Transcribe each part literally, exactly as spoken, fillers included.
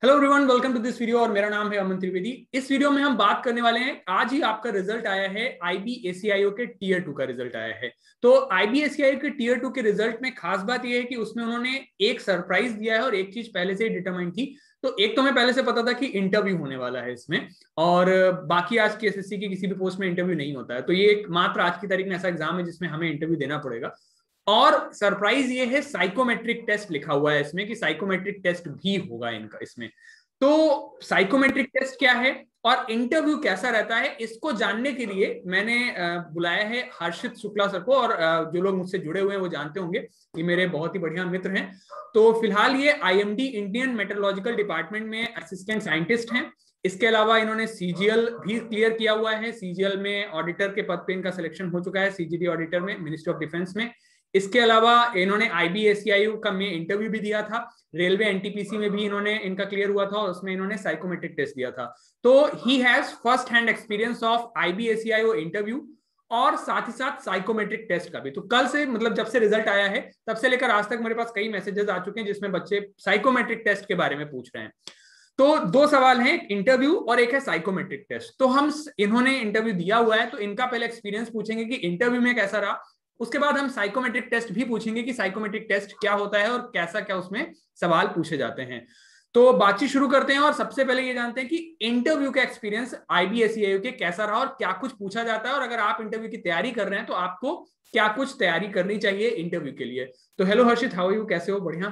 Hello everyone, welcome to this video और मेरा नाम है अमन त्रिवेदी। इस वीडियो में हम बात करने वाले हैं, आज ही आपका रिजल्ट आया है आईबीएससीआईओ के टीयर टू का रिजल्ट आया है। तो आईबीएससीआईओ के टीयर टू के रिजल्ट में खास बात यह है कि उसमें उन्होंने एक सरप्राइज दिया है और एक चीज पहले से ही डिटरमाइन थी। तो एक तो हमें पहले से पता था कि इंटरव्यू होने वाला है इसमें, और बाकी आज की एसएससी की किसी भी पोस्ट में इंटरव्यू नहीं होता है। तो ये एक मात्र आज की तारीख में ऐसा एग्जाम है जिसमें हमें इंटरव्यू देना पड़ेगा। और सरप्राइज ये है, साइकोमेट्रिक टेस्ट लिखा हुआ है इसमें कि साइकोमेट्रिक टेस्ट भी होगा इनका इसमें। तो साइकोमेट्रिक टेस्ट क्या है और इंटरव्यू कैसा रहता है, इसको जानने के लिए मैंने बुलाया है हर्षित शुक्ला सर को। और जो लोग मुझसे जुड़े हुए हैं वो जानते होंगे, ये मेरे बहुत ही बढ़िया मित्र हैं। तो फिलहाल ये आईएमडी इंडियन मेट्रोलॉजिकल डिपार्टमेंट में असिस्टेंट साइंटिस्ट हैं। इसके अलावा इन्होंने सीजीएल भी क्लियर किया हुआ है। सीजीएल में ऑडिटर के पद पे इनका सिलेक्शन हो चुका है, सीजीडी ऑडिटर में, मिनिस्ट्री ऑफ डिफेंस में। इसके अलावा इन्होंने आईबीएससीआईओ का में इंटरव्यू भी दिया था, रेलवे एनटीपीसी में भी इन्होंने इनका क्लियर हुआ था और उसमें इन्होंने साइकोमेट्रिक टेस्ट दिया था। तो ही has first hand experience of IBSCIO interview और साथ ही साथ साइकोमेट्रिक टेस्ट का भी। तो कल से, मतलब जब से रिजल्ट आया है तब से लेकर आज तक मेरे पास कई मैसेजेस आ चुके हैं जिसमें बच्चे साइकोमेट्रिक टेस्ट के बारे में पूछ रहे हैं। तो दो सवाल हैं, इंटरव्यू और एक है साइकोमेट्रिक टेस्ट। तो हम इन्होंने इंटरव्यू दिया हुआ है तो इनका पहले एक्सपीरियंस पूछेंगे कि इंटरव्यू में कैसा रहा। उसके बाद हम साइकोमेट्रिक टेस्ट भी पूछेंगे कि साइकोमेट्रिक टेस्ट क्या होता है और कैसा क्या उसमें सवाल पूछे जाते हैं। तो बातचीत शुरू करते हैं और सबसे पहले ये जानते हैं कि इंटरव्यू का एक्सपीरियंस आईबीएससीआईओ के कैसा रहा और क्या कुछ पूछा जाता है, और अगर आप इंटरव्यू की तैयारी कर रहे हैं तो आपको क्या कुछ तैयारी करनी चाहिए इंटरव्यू के लिए। तो hello Harshit, how are you, कैसे हो? बढ़िया।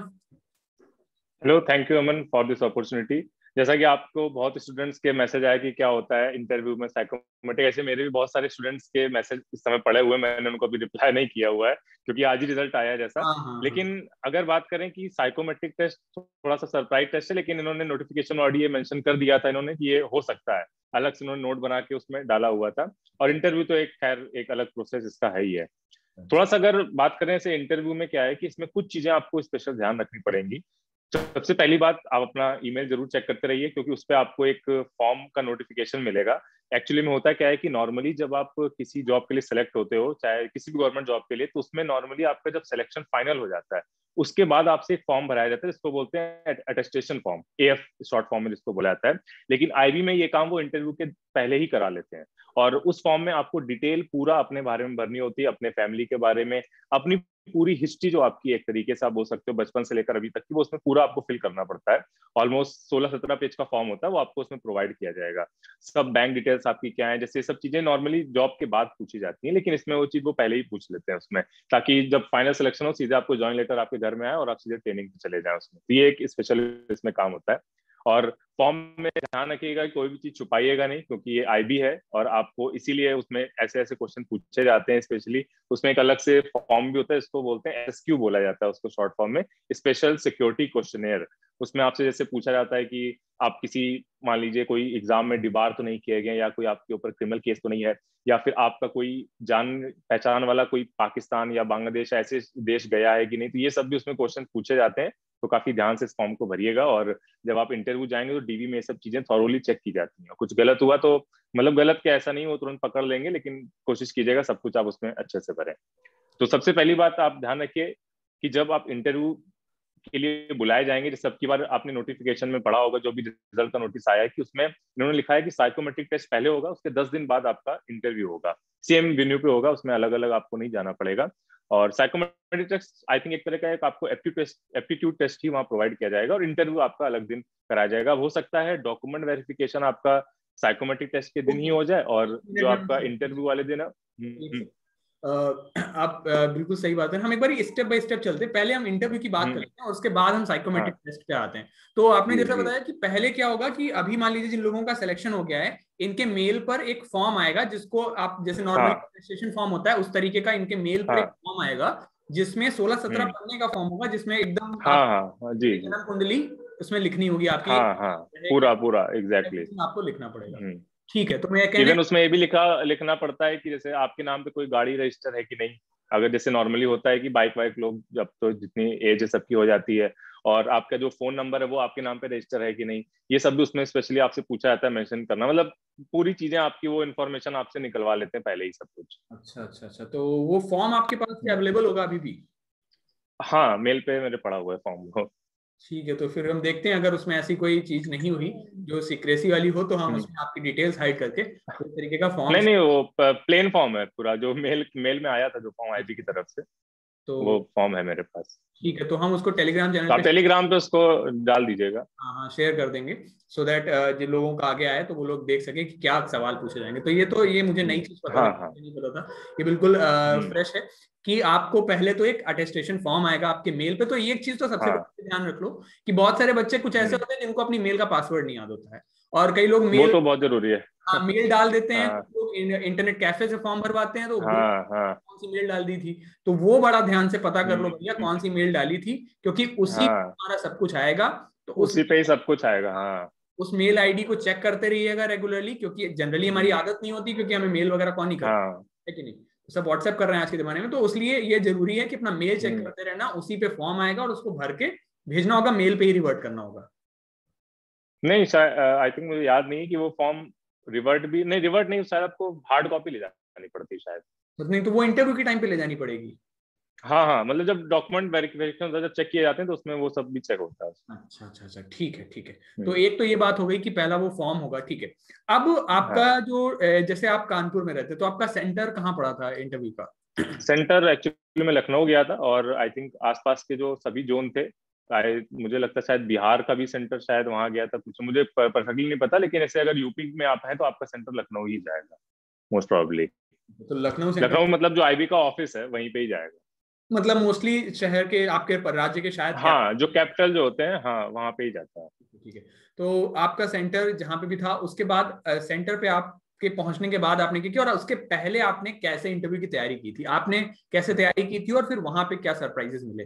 Hello, thank you Aman for this opportunity. जैसा कि आपको बहुत स्टूडेंट्स के मैसेज आया कि क्या होता है इंटरव्यू में साइकोमेट्रिक, ऐसे मेरे भी बहुत सारे स्टूडेंट्स के मैसेज इस समय पड़े हुए, मैंने उनको अभी रिप्लाई नहीं किया हुआ है क्योंकि आज ही रिजल्ट आया है जैसा। हाँ हाँ हाँ। लेकिन अगर बात करें कि साइकोमेट्रिक टेस्ट थोड़ा सा सरप्राइज टेस्ट है, लेकिन इन्होंने नोटिफिकेशन और ये मेंशन कर दिया था इन्होंने कि ये हो सकता है, अलग से इन्होंने नोट बना के उसमें डाला हुआ था। और इंटरव्यू तो एक खैर एक अलग प्रोसेस इसका है ही है। थोड़ा सा अगर बात करें से इंटरव्यू में क्या है कि इसमें कुछ चीजें आपको स्पेशल ध्यान रखनी पड़ेंगी। सबसे पहली बात, आप अपना ईमेल जरूर चेक करते रहिए क्योंकि उस पर आपको एक फॉर्म का नोटिफिकेशन मिलेगा। एक्चुअली में होता क्या है कि नॉर्मली जब आप किसी जॉब के लिए सेलेक्ट होते हो, चाहे किसी भी गवर्नमेंट जॉब के लिए, तो उसमें नॉर्मली आपका जब सिलेक्शन फाइनल हो जाता है उसके बाद आपसे एक फॉर्म भराया जाता है जिसको बोलते हैं attestation form, AF short form में जिसको बोला जाता है। लेकिन आईबी में ये काम वो इंटरव्यू के पहले ही करा लेते हैं और उस फॉर्म में आपको डिटेल पूरा अपने बारे में भरनी होती है, अपने फैमिली के बारे में, अपनी पूरी हिस्ट्री जो आपकी एक तरीके से आप बोल सकते हो बचपन से लेकर अभी तक की, वो उसमें पूरा आपको फिल करना पड़ता है। ऑलमोस्ट सोलह सत्रह पेज का फॉर्म होता है, वो आपको उसमें प्रोवाइड किया जाएगा। सब बैंक डिटेल्स आपकी क्या है, जैसे सब चीजें नॉर्मली जॉब के बाद पूछी जाती हैं, लेकिन इसमें वो चीज वो पहले ही पूछ लेते हैं उसमें, ताकि जब फाइनल सिलेक्शन हो सीधे आपको ज्वाइन लेटर आपके घर में आए और आप सीधे ट्रेनिंग पे चले जाए उसमें। तो ये एक स्पेशल इसमें काम होता है। और फॉर्म में ध्यान रखिएगा कि कोई भी चीज छुपाइएगा नहीं क्योंकि ये आईबी है और आपको इसीलिए उसमें ऐसे ऐसे क्वेश्चन पूछे जाते हैं। स्पेशली उसमें एक अलग से फॉर्म भी होता है, इसको बोलते हैं एसक्यू बोला जाता है उसको शॉर्ट फॉर्म में, स्पेशल सिक्योरिटी क्वेश्चनेयर। उसमें आपसे जैसे पूछा जाता है कि आप किसी, मान लीजिए कोई एग्जाम में डिबार तो नहीं किए गए, या कोई आपके ऊपर क्रिमिनल केस तो नहीं है, या फिर आपका कोई जान पहचान वाला कोई पाकिस्तान या बांग्लादेश ऐसे देश गया है कि नहीं। तो ये सब भी उसमें क्वेश्चन पूछे जाते हैं। तो काफी ध्यान से इस फॉर्म को भरिएगा और जब आप इंटरव्यू जाएंगे तो डीवी में ये सब चीजें थॉरोली चेक की जाती हैं। कुछ गलत हुआ तो, मतलब गलत क्या ऐसा नहीं, वो तुरंत पकड़ लेंगे, लेकिन कोशिश कीजिएगा सब कुछ आप उसमें अच्छे से भरें। तो सबसे पहली बात आप ध्यान रखिए कि जब आप इंटरव्यू के लिए बुलाए जाएंगे, जैसे सबकी बार आपने नोटिफिकेशन में पढ़ा होगा, जो भी रिजल्ट का नोटिस आया है, कि उसमें इन्होंने लिखा है कि साइकोमेट्रिक टेस्ट पहले होगा, उसके दस दिन बाद आपका इंटरव्यू होगा, सेम वेन्यू पे होगा, उसमें अलग अलग आपको नहीं जाना पड़ेगा। और साइकोमेट्रिक टेस्ट आई थिंक एक तरह का एक आपको एप्टीट्यूड टेस्ट ही वहाँ प्रोवाइड किया जाएगा और इंटरव्यू आपका अलग दिन कराया जाएगा। हो सकता है डॉक्यूमेंट वेरिफिकेशन आपका साइकोमेट्रिक टेस्ट के दिन ही हो जाए और जो आपका इंटरव्यू वाले दिन है। Uh, आप uh, बिल्कुल सही बात है। हम एक बार स्टेप बाय स्टेप चलते हैं, पहले हम इंटरव्यू की बात करते हैं और उसके बाद हम साइकोमेट्रिक हाँ, टेस्ट पे आते हैं। तो आपने जी जैसा जी बताया कि पहले क्या होगा कि अभी मान लीजिए जिन लोगों का सिलेक्शन हो गया है, इनके मेल पर एक फॉर्म आएगा जिसको आप, जैसे नॉर्मली हाँ रजिस्ट्रेशन फॉर्म होता है उस तरीके का इनके मेल पर एक हाँ फॉर्म आएगा जिसमें सोलह सत्रह हम्म पन्ने का फॉर्म होगा, जिसमें एकदम हाँ आप हाँ हाँ जी जी जन्म कुंडली उसमें लिखनी होगी आपकी, हाँ हाँ पूरा पूरा एग्जैक्टली। एवरीथिंग आपको लिखना पड़ेगा। हम्म ठीक है, तो मैं कहने, इवन उसमें ये भी लिखा लिखना पड़ता है कि जैसे आपके नाम पे कोई गाड़ी रजिस्टर है कि नहीं। अगर जैसे नॉर्मली होता है कि बाइक वाइक लोग जब तो जितनी एज है सबकी हो जाती है, और आपका जो फोन नंबर है वो आपके नाम पे रजिस्टर है कि नहीं, ये सब भी उसमें स्पेशली आपसे पूछा जाता है मेंशन करना। मतलब पूरी चीजें आपकी वो इन्फॉर्मेशन आपसे निकलवा लेते हैं पहले ही सब कुछ। अच्छा अच्छा अच्छा, तो वो फॉर्म आपके पास हम्म। अवेलेबल होगा अभी भी? हाँ, मेल पे मेरे पड़ा हुआ है फॉर्म वो। ठीक है, तो फिर हम देखते हैं अगर उसमें ऐसी कोई चीज नहीं हुई जो सीक्रेसी वाली हो तो हम उसमें आपकी डिटेल्स हाइड करके इस तरीके का फॉर्म। नहीं नहीं, वो प्लेन फॉर्म है पूरा, जो मेल मेल में आया था जो फॉर्म आईबी की तरफ से, तो वो फॉर्म है मेरे पास। ठीक है, तो हम उसको टेलीग्राम चैनल तो आप पे, टेलीग्राम पे उसको डाल दीजिएगा। हाँ हाँ, शेयर कर देंगे सो दैट जिन लोगों का आगे आए तो वो लोग देख सके कि क्या सवाल पूछे जाएंगे। तो ये तो ये मुझे नई हम्म, चीज पता हाँ लगी, हाँ। मुझे नहीं पता था। ये बिल्कुल हम्म, फ्रेश है कि आपको पहले तो एक अटेस्टेशन फॉर्म आएगा आपके मेल पे। तो ये एक चीज तो सबसे हाँ। पहले ध्यान रख लो कि बहुत सारे बच्चे कुछ ऐसे हम्म, होते हैं जिनको अपनी मेल का पासवर्ड नहीं याद होता है, और कई लोग वो मेल, तो बहुत जरूरी है। हाँ, मेल डाल देते हैं। हाँ कुछ लोग इंटरनेट कैफे से फॉर्म भरवाते हैं तो भूल हाँ हाँ। कौन सी मेल डाल दी थी। तो वो बड़ा ध्यान से पता कर लो भैया हम्म, कौन सी मेल डाली थी, क्योंकि उसी पे हाँ, हमारा सब कुछ आएगा। तो उस उसी पे ही सब कुछ आएगा। हाँ। उस मेल आईडी को चेक करते रहिएगा रेगुलरली, क्योंकि जनरली हमारी हम्म, आदत नहीं होती, क्योंकि हमें मेल वगैरह कौन नहीं करता हाँ। है कि नहीं। तो सब व्हाट्सएप कर रहे हैं आज के जमाने में, तो इसलिए ये जरूरी है कि अपना मेल चेक हम्म, करते रहना। उसी पे फॉर्म आएगा और उसको भर के भेजना होगा, मेल पे ही रिवर्ट करना होगा। नहीं शायद, आई थिंक मुझे याद नहीं है कि वो फॉर्म रिवर्ट भी नहीं, रिवर्ट नहीं, शायद आपको हार्ड कॉपी ले जानी पड़ती है शायद। तो नहीं तो वो इंटरव्यू के टाइम पे ले जानी पड़ेगी। हाँ हाँ, मतलब जब डॉक्यूमेंट वेरिफिकेशन होता है, जब चेक किए जाते हैं तो उसमें वो सब भी चेक होता है उसमें। अच्छा अच्छा अच्छा, ठीक है ठीक है। तो हम्म, एक तो ये बात हो गई कि पहला वो फॉर्म होगा, ठीक है। अब आपका हाँ। जो अ, जैसे आप कानपुर में रहते तो आपका सेंटर कहाँ पड़ा था इंटरव्यू का? सेंटर एक्चुअली में लखनऊ गया था, और आई थिंक आसपास के जो सभी जोन थे, आई मुझे लगता है शायद बिहार का भी सेंटर शायद वहाँ गया था कुछ, मुझे परफेक्टली नहीं पता, लेकिन ऐसे अगर यूपी में आप हैं तो आपका सेंटर लखनऊ ही जाएगा मोस्ट प्रोबेबली। तो लखनऊ सेंटर, लखनऊ मतलब जो आईबी का ऑफिस है वहीं पे ही जाएगा। मतलब मोस्टली शहर के आपके राज्य के शायद हाँ, जो कैपिटल। कैपिटल जो होते हैं, हाँ, वहाँ पे ही जाता है। ठीक है, तो आपका सेंटर जहां पे भी था उसके बाद अ, सेंटर पे आपके पहुंचने के बाद आपने क्या किया, और उसके पहले आपने कैसे इंटरव्यू की तैयारी की थी, आपने कैसे तैयारी की थी, और फिर वहां पे क्या सरप्राइजेस मिले?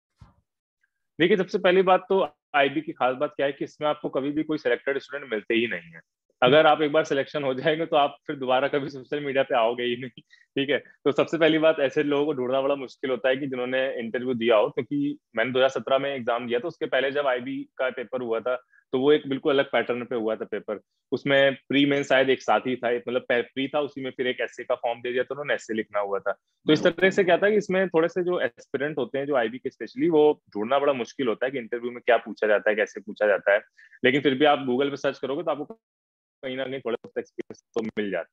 देखिए, सबसे पहली बात तो आईबी की खास बात क्या है कि इसमें आपको कभी भी कोई सिलेक्टेड स्टूडेंट मिलते ही नहीं है। अगर आप एक बार सिलेक्शन हो जाएंगे तो आप फिर दोबारा कभी सोशल मीडिया पे आओगे ही नहीं। ठीक है, तो सबसे पहली बात, ऐसे लोगों को ढूंढना बड़ा मुश्किल होता है कि जिन्होंने इंटरव्यू दिया हो, क्योंकि मैंने दो हज़ार सत्रह में एग्जाम दिया था, उसके पहले जब आईबी का पेपर हुआ था तो वो एक बिल्कुल अलग पैटर्न पे हुआ था पेपर। उसमें प्री मेन शायद एक साथ ही था, एक मतलब प्री था, उसी में फिर एक एसए का फॉर्म दे दिया था उन्होंने, एसए लिखना हुआ था। तो इस तरह से क्या था कि इसमें थोड़े से जो एस्पिरेंट होते हैं जो आईबी के स्पेशली, वो ढूंढना बड़ा मुश्किल होता है कि इंटरव्यू में क्या पूछा जाता है, कैसे पूछा जाता है। लेकिन फिर भी आप गूगल पे सर्च करोगे तो आपको कहीं ना कहीं थोड़ा सा एक्सपीरियंस तो मिल जाता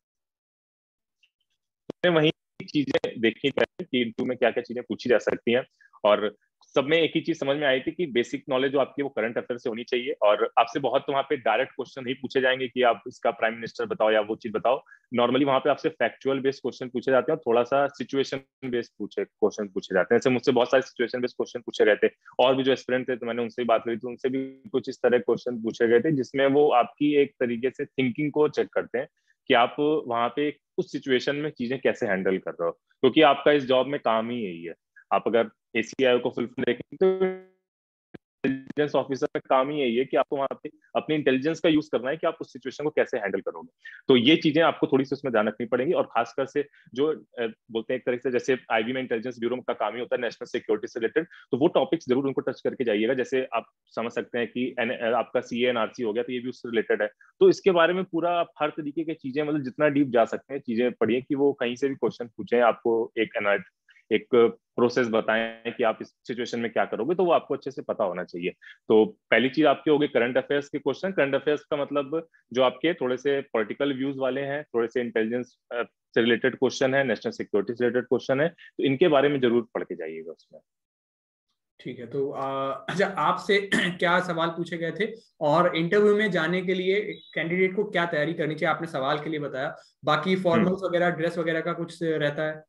है। वही चीजें देखी जाए कि इंटरव्यू में क्या क्या चीजें पूछी जा सकती हैं, और सब में एक ही चीज समझ में आई थी कि बेसिक नॉलेज जो आपकी वो करंट अफेयर से होनी चाहिए, और आपसे बहुत तो वहाँ पे डायरेक्ट क्वेश्चन नहीं पूछे जाएंगे कि आप इसका प्राइम मिनिस्टर बताओ या वो चीज बताओ। नॉर्मली वहाँ पे आपसे फैक्चुअल बेस्ड क्वेश्चन पूछे जाते हैं, और थोड़ा सा सिचुएशन बेस्ड पूछे क्वेश्चन पूछे जाते हैं। जैसे मुझसे बहुत सारे सिचुएशन बेस्ड क्वेश्चन पूछे गए थे, और भी जो एस्पिरेंट थे तो मैंने उनसे बात करी, तो उनसे भी कुछ इस तरह क्वेश्चन पूछे गए थे जिसमें वो आपकी एक तरीके से थिंकिंग को चेक करते हैं कि आप वहां पे उस सिचुएशन में चीजें कैसे हैंडल कर रहे हो, क्योंकि आपका इस जॉब में काम ही यही है। आप अगर एसीआई को फुल देखें तो इंटेलिजेंस ऑफिसर का काम ही यही है कि आपको वहां पे अपनी इंटेलिजेंस का यूज करना है कि आप उस सिचुएशन को कैसे हैंडल करोगे। तो ये चीजें आपको थोड़ी सी उसमें ध्यान रखनी पड़ेंगी, और खासकर से जो अ, बोलते हैं एक तरह से, जैसे आईबी में इंटेलिजेंस ब्यूरो का काम ही होता है नेशनल सिक्योरिटी से रिलेटेड, तो वो टॉपिक्स जरूर उनको टच करके जाइएगा। जैसे आप समझ सकते हैं कि एन, आपका सी एनआरसी हो गया, तो ये भी उससे रिलेटेड है। तो इसके बारे में पूरा आप हर तरीके की चीजें, मतलब जितना डीप जा सकते हैं चीजें पढ़िए, कि वो कहीं से भी क्वेश्चन पूछे आपको एक एक प्रोसेस बताएं कि आप इस सिचुएशन में क्या करोगे, तो वो आपको अच्छे से पता होना चाहिए। तो पहली चीज आपकी होगी करंट अफेयर्स के क्वेश्चन। करंट अफेयर्स का मतलब जो आपके थोड़े से पॉलिटिकल व्यूज वाले हैं, थोड़े से इंटेलिजेंस से रिलेटेड क्वेश्चन है, नेशनल सिक्योरिटी से रिलेटेड क्वेश्चन है, तो इनके बारे में जरूर पढ़ के जाइएगा उसमें। ठीक है, तो आ, अच्छा, आपसे क्या सवाल पूछे गए थे, और इंटरव्यू में जाने के लिए कैंडिडेट को क्या तैयारी करनी चाहिए, आपने सवाल के लिए बताया। बाकी हम्म, फॉर्मल्स वगैरह, ड्रेस वगैरह का कुछ रहता है?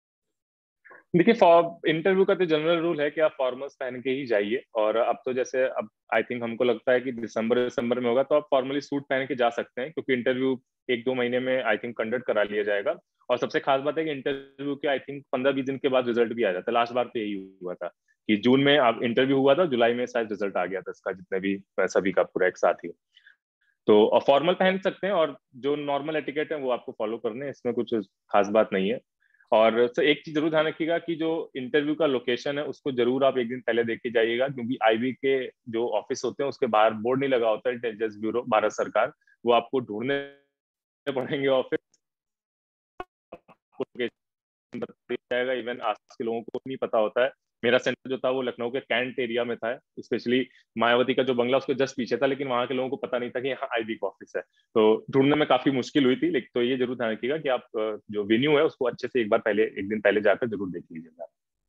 देखिए, फॉर इंटरव्यू का तो जनरल रूल है कि आप फॉर्मल्स पहन के ही जाइए, और अब तो जैसे अब आई थिंक हमको लगता है कि दिसंबर दिसंबर में होगा, तो आप फॉर्मली सूट पहन के जा सकते हैं, क्योंकि इंटरव्यू एक दो महीने में आई थिंक कंडक्ट करा लिया जाएगा। और सबसे खास बात है कि इंटरव्यू के आई थिंक पंद्रह बीस दिन के बाद रिजल्ट भी आ जाता है। लास्ट बार तो यही हुआ था कि जून में आप इंटरव्यू हुआ था, जुलाई में शायद रिजल्ट आ गया था इसका, जितने भी सभी का पूरा एक साथ ही। तो फॉर्मल पहन सकते हैं, और जो नॉर्मल एटिकेट है वो आपको फॉलो करने हैं, इसमें कुछ खास बात नहीं है। और सर एक चीज जरूर ध्यान रखिएगा कि जो इंटरव्यू का लोकेशन है उसको जरूर आप एक दिन पहले देख के जाइएगा, क्योंकि आईबी के जो ऑफिस होते हैं उसके बाहर बोर्ड नहीं लगा होता है इंटेलिजेंस ब्यूरो भारत सरकार, वो आपको ढूंढने पड़ेंगे ऑफिस, आपको location बताया जाएगा। इवन आस के लोगों को नहीं पता होता है, मेरा सेंटर जो था वो लखनऊ के कैंट एरिया में था, स्पेशली मायावती का जो बंगला उसके जस्ट पीछे था, लेकिन वहाँ के लोगों को पता नहीं था कि यहाँ आईबी का ऑफिस है, तो ढूंढने में काफी मुश्किल हुई थी। लेकिन तो ये जरूर ध्यान रखिएगा कि आप जो वेन्यू है उसको अच्छे से एक बार पहले, एक दिन पहले जाकर जरूर देख लीजिएगा।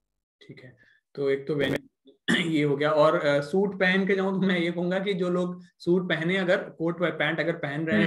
ठीक है, तो एक तो वेन्यू ये हो गया। और सूट पहन के जाऊं तो मैं ये कहूंगा कि जो लोग सूट पहने, अगर कोट व पैंट अगर पहन रहे हैं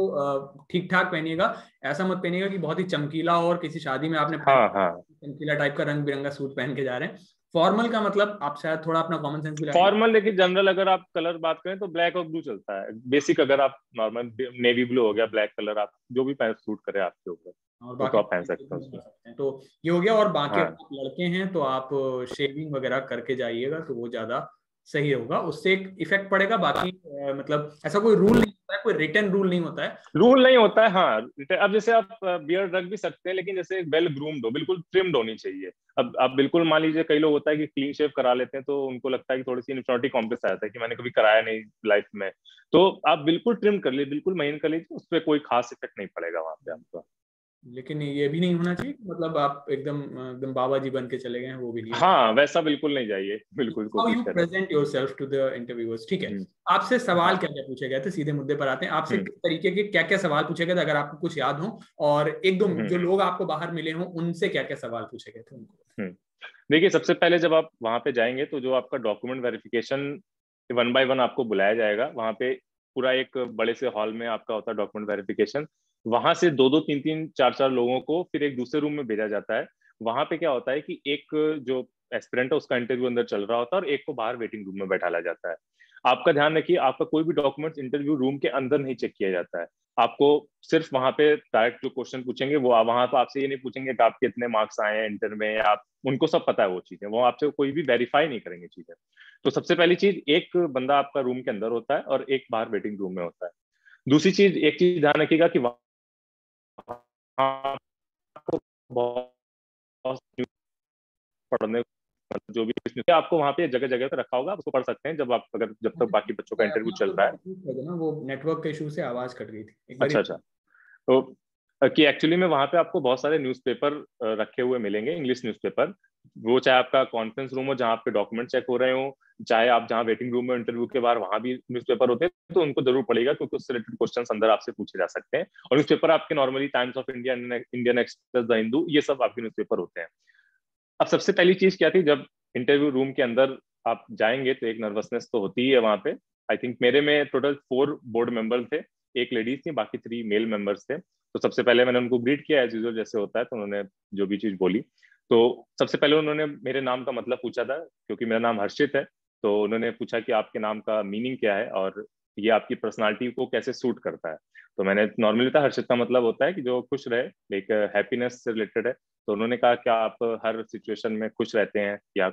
तो ठीक ठाक पहनिएगा। ऐसा मत पहनिएगा कि बहुत ही चमकीला, और किसी शादी में आपने हाँ हाँ चमकीला टाइप का रंग बिरंगा सूट पहन के जा रहे हैं। फॉर्मल का मतलब आप शायद थोड़ा अपना कॉमन सेंस भी लगाएं। फॉर्मल, लेकिन जनरल अगर आप कलर बात करें तो ब्लैक और ब्लू चलता है। बेसिक अगर आप नॉर्मल नेवी ब्लू हो गया, ब्लैक कलर, आप जो भी पहन सूट करे आपके ऊपर और वो तो बाकी आप पहन सकते हैं उसमें। हैं तो ये हो गया। और बाकी हाँ अगर आप लड़के हैं तो आप शेविंग वगैरह करके जाइएगा तो वो ज्यादा सही होगा, उससे एक इफेक्ट पड़ेगा। बाकी आ, मतलब ऐसा कोई रूल नहीं होता है, कोई रिटन रूल नहीं होता है। रूल नहीं होता है, हाँ। अब जैसे आप बियर्ड रख भी सकते हैं, लेकिन जैसे वेल ग्रूम्ड हो, बिल्कुल ट्रिम्ड होनी चाहिए। अब आप बिल्कुल मान लीजिए, कई लोग होता है कि क्लीन शेव करा लेते हैं तो उनको लगता है कि थोड़ी सी इन्फिनिटी कॉम्प्लेक्स आ जाता है कि मैंने कभी कराया नहीं लाइफ में, तो आप बिल्कुल ट्रिम कर लीजिए, बिल्कुल महीन कर लीजिए, उस पर कोई खास इफेक्ट नहीं पड़ेगा वहां पे आपका। लेकिन ये भी नहीं होना चाहिए मतलब आप एकदम एकदम बाबा जी बन के चले गए हैं, वो भी नहीं होना। हाँ वैसा बिल्कुल नहीं जाइए, बिल्कुल हाउ कोशिश यू करें। Present yourself to the interviewers, ठीक है। हम्म, आपसे सवाल हाँ। क्या क्या पूछे गए थे, सीधे मुद्दे पर आते हैं। आपसे हम्म किस तरीके के क्या क्या सवाल पूछे गए थे, अगर आपको कुछ याद हो। और एक दो हम्म जो लोग आपको बाहर मिले हों उनसे क्या क्या सवाल पूछे गए थे उनको। हम्म देखिए, सबसे पहले जब आप वहां पे जाएंगे तो जो आपका document verification one by one आपको बुलाया जाएगा वहां पे। पूरा एक बड़े से हॉल में आपका होता है डॉक्यूमेंट वेरिफिकेशन। वहां से दो दो तीन तीन चार चार लोगों को फिर एक दूसरे रूम में भेजा जाता है। वहां पे क्या होता है कि एक जो एस्पिरेंट है उसका इंटरव्यू अंदर चल रहा होता है और एक को बाहर वेटिंग रूम में बैठाला जाता है। आपका ध्यान रखिए, आपका कोई भी डॉक्यूमेंट्स इंटरव्यू रूम के अंदर नहीं चेक किया जाता है। आपको सिर्फ वहां पे डायरेक्ट जो क्वेश्चन पूछेंगे वो वहां तो आपसे ये नहीं पूछेंगे कि आपके कितने मार्क्स आए हैं इंटर में, या आप, उनको सब पता है वो चीजें, वो आपसे कोई भी वेरीफाई नहीं करेंगे चीजें। तो सबसे पहली चीज, एक बंदा आपका रूम के अंदर होता है और एक बाहर वेटिंग रूम में होता है। दूसरी चीज, एक चीज ध्यान रखिएगा कि वहां आपको बहुत पढ़ने, जो भी आपको वहां पे जगह जगह पे रखा होगा आप उसको पढ़ सकते हैं, जब आप, अगर जब तक बाकी बच्चों का इंटरव्यू चल रहा है। ना वो नेटवर्क के इशू से आवाज कट गई थी एक बार। अच्छा अच्छा। तो कि एक्चुअली में वहां पे आपको बहुत सारे न्यूज़पेपर रखे हुए मिलेंगे, इंग्लिश न्यूज़पेपर। वो चाहे आपका कॉन्फ्रेंस रूम हो जहाँ आपके डॉक्यूमेंट चेक हो रहे हो, चाहे आप जहाँ वेटिंग रूम में इंटरव्यू के बाद वहां भी न्यूज़पेपर होते हैं, तो उनको जरूर पड़ेगा क्योंकि उससे रिलेटेड क्वेश्चन अंदर आपसे पूछे जा सकते हैं। और न्यूज़पेपर आपके normally Times of India, Indian Express, the Hindu, ये सब आपके न्यूज़पेपर होते हैं। अब सबसे पहली चीज क्या थी, जब इंटरव्यू रूम के अंदर आप जाएंगे तो एक नर्वसनेस तो होती ही है वहां पे। आई थिंक मेरे में टोटल फोर बोर्ड मेंबर थे, एक लेडीज थी, बाकी थ्री मेल मेंबर्स थे। तो सबसे पहले मैंने उनको ग्रीट किया एज यूजुअल जैसे होता है, तो उन्होंने जो भी चीज बोली, तो सबसे पहले उन्होंने मेरे नाम का मतलब पूछा था, क्योंकि मेरा नाम हर्षित है। तो उन्होंने पूछा कि आपके नाम का मीनिंग क्या है और ये आपकी पर्सनालिटी को कैसे सूट करता है। तो मैंने नॉर्मली था, हर्षित का मतलब होता है कि जो खुश रहे, एक हैप्पीनेस से रिलेटेड है। तो उन्होंने कहा क्या आप हर सिचुएशन में खुश रहते हैं, या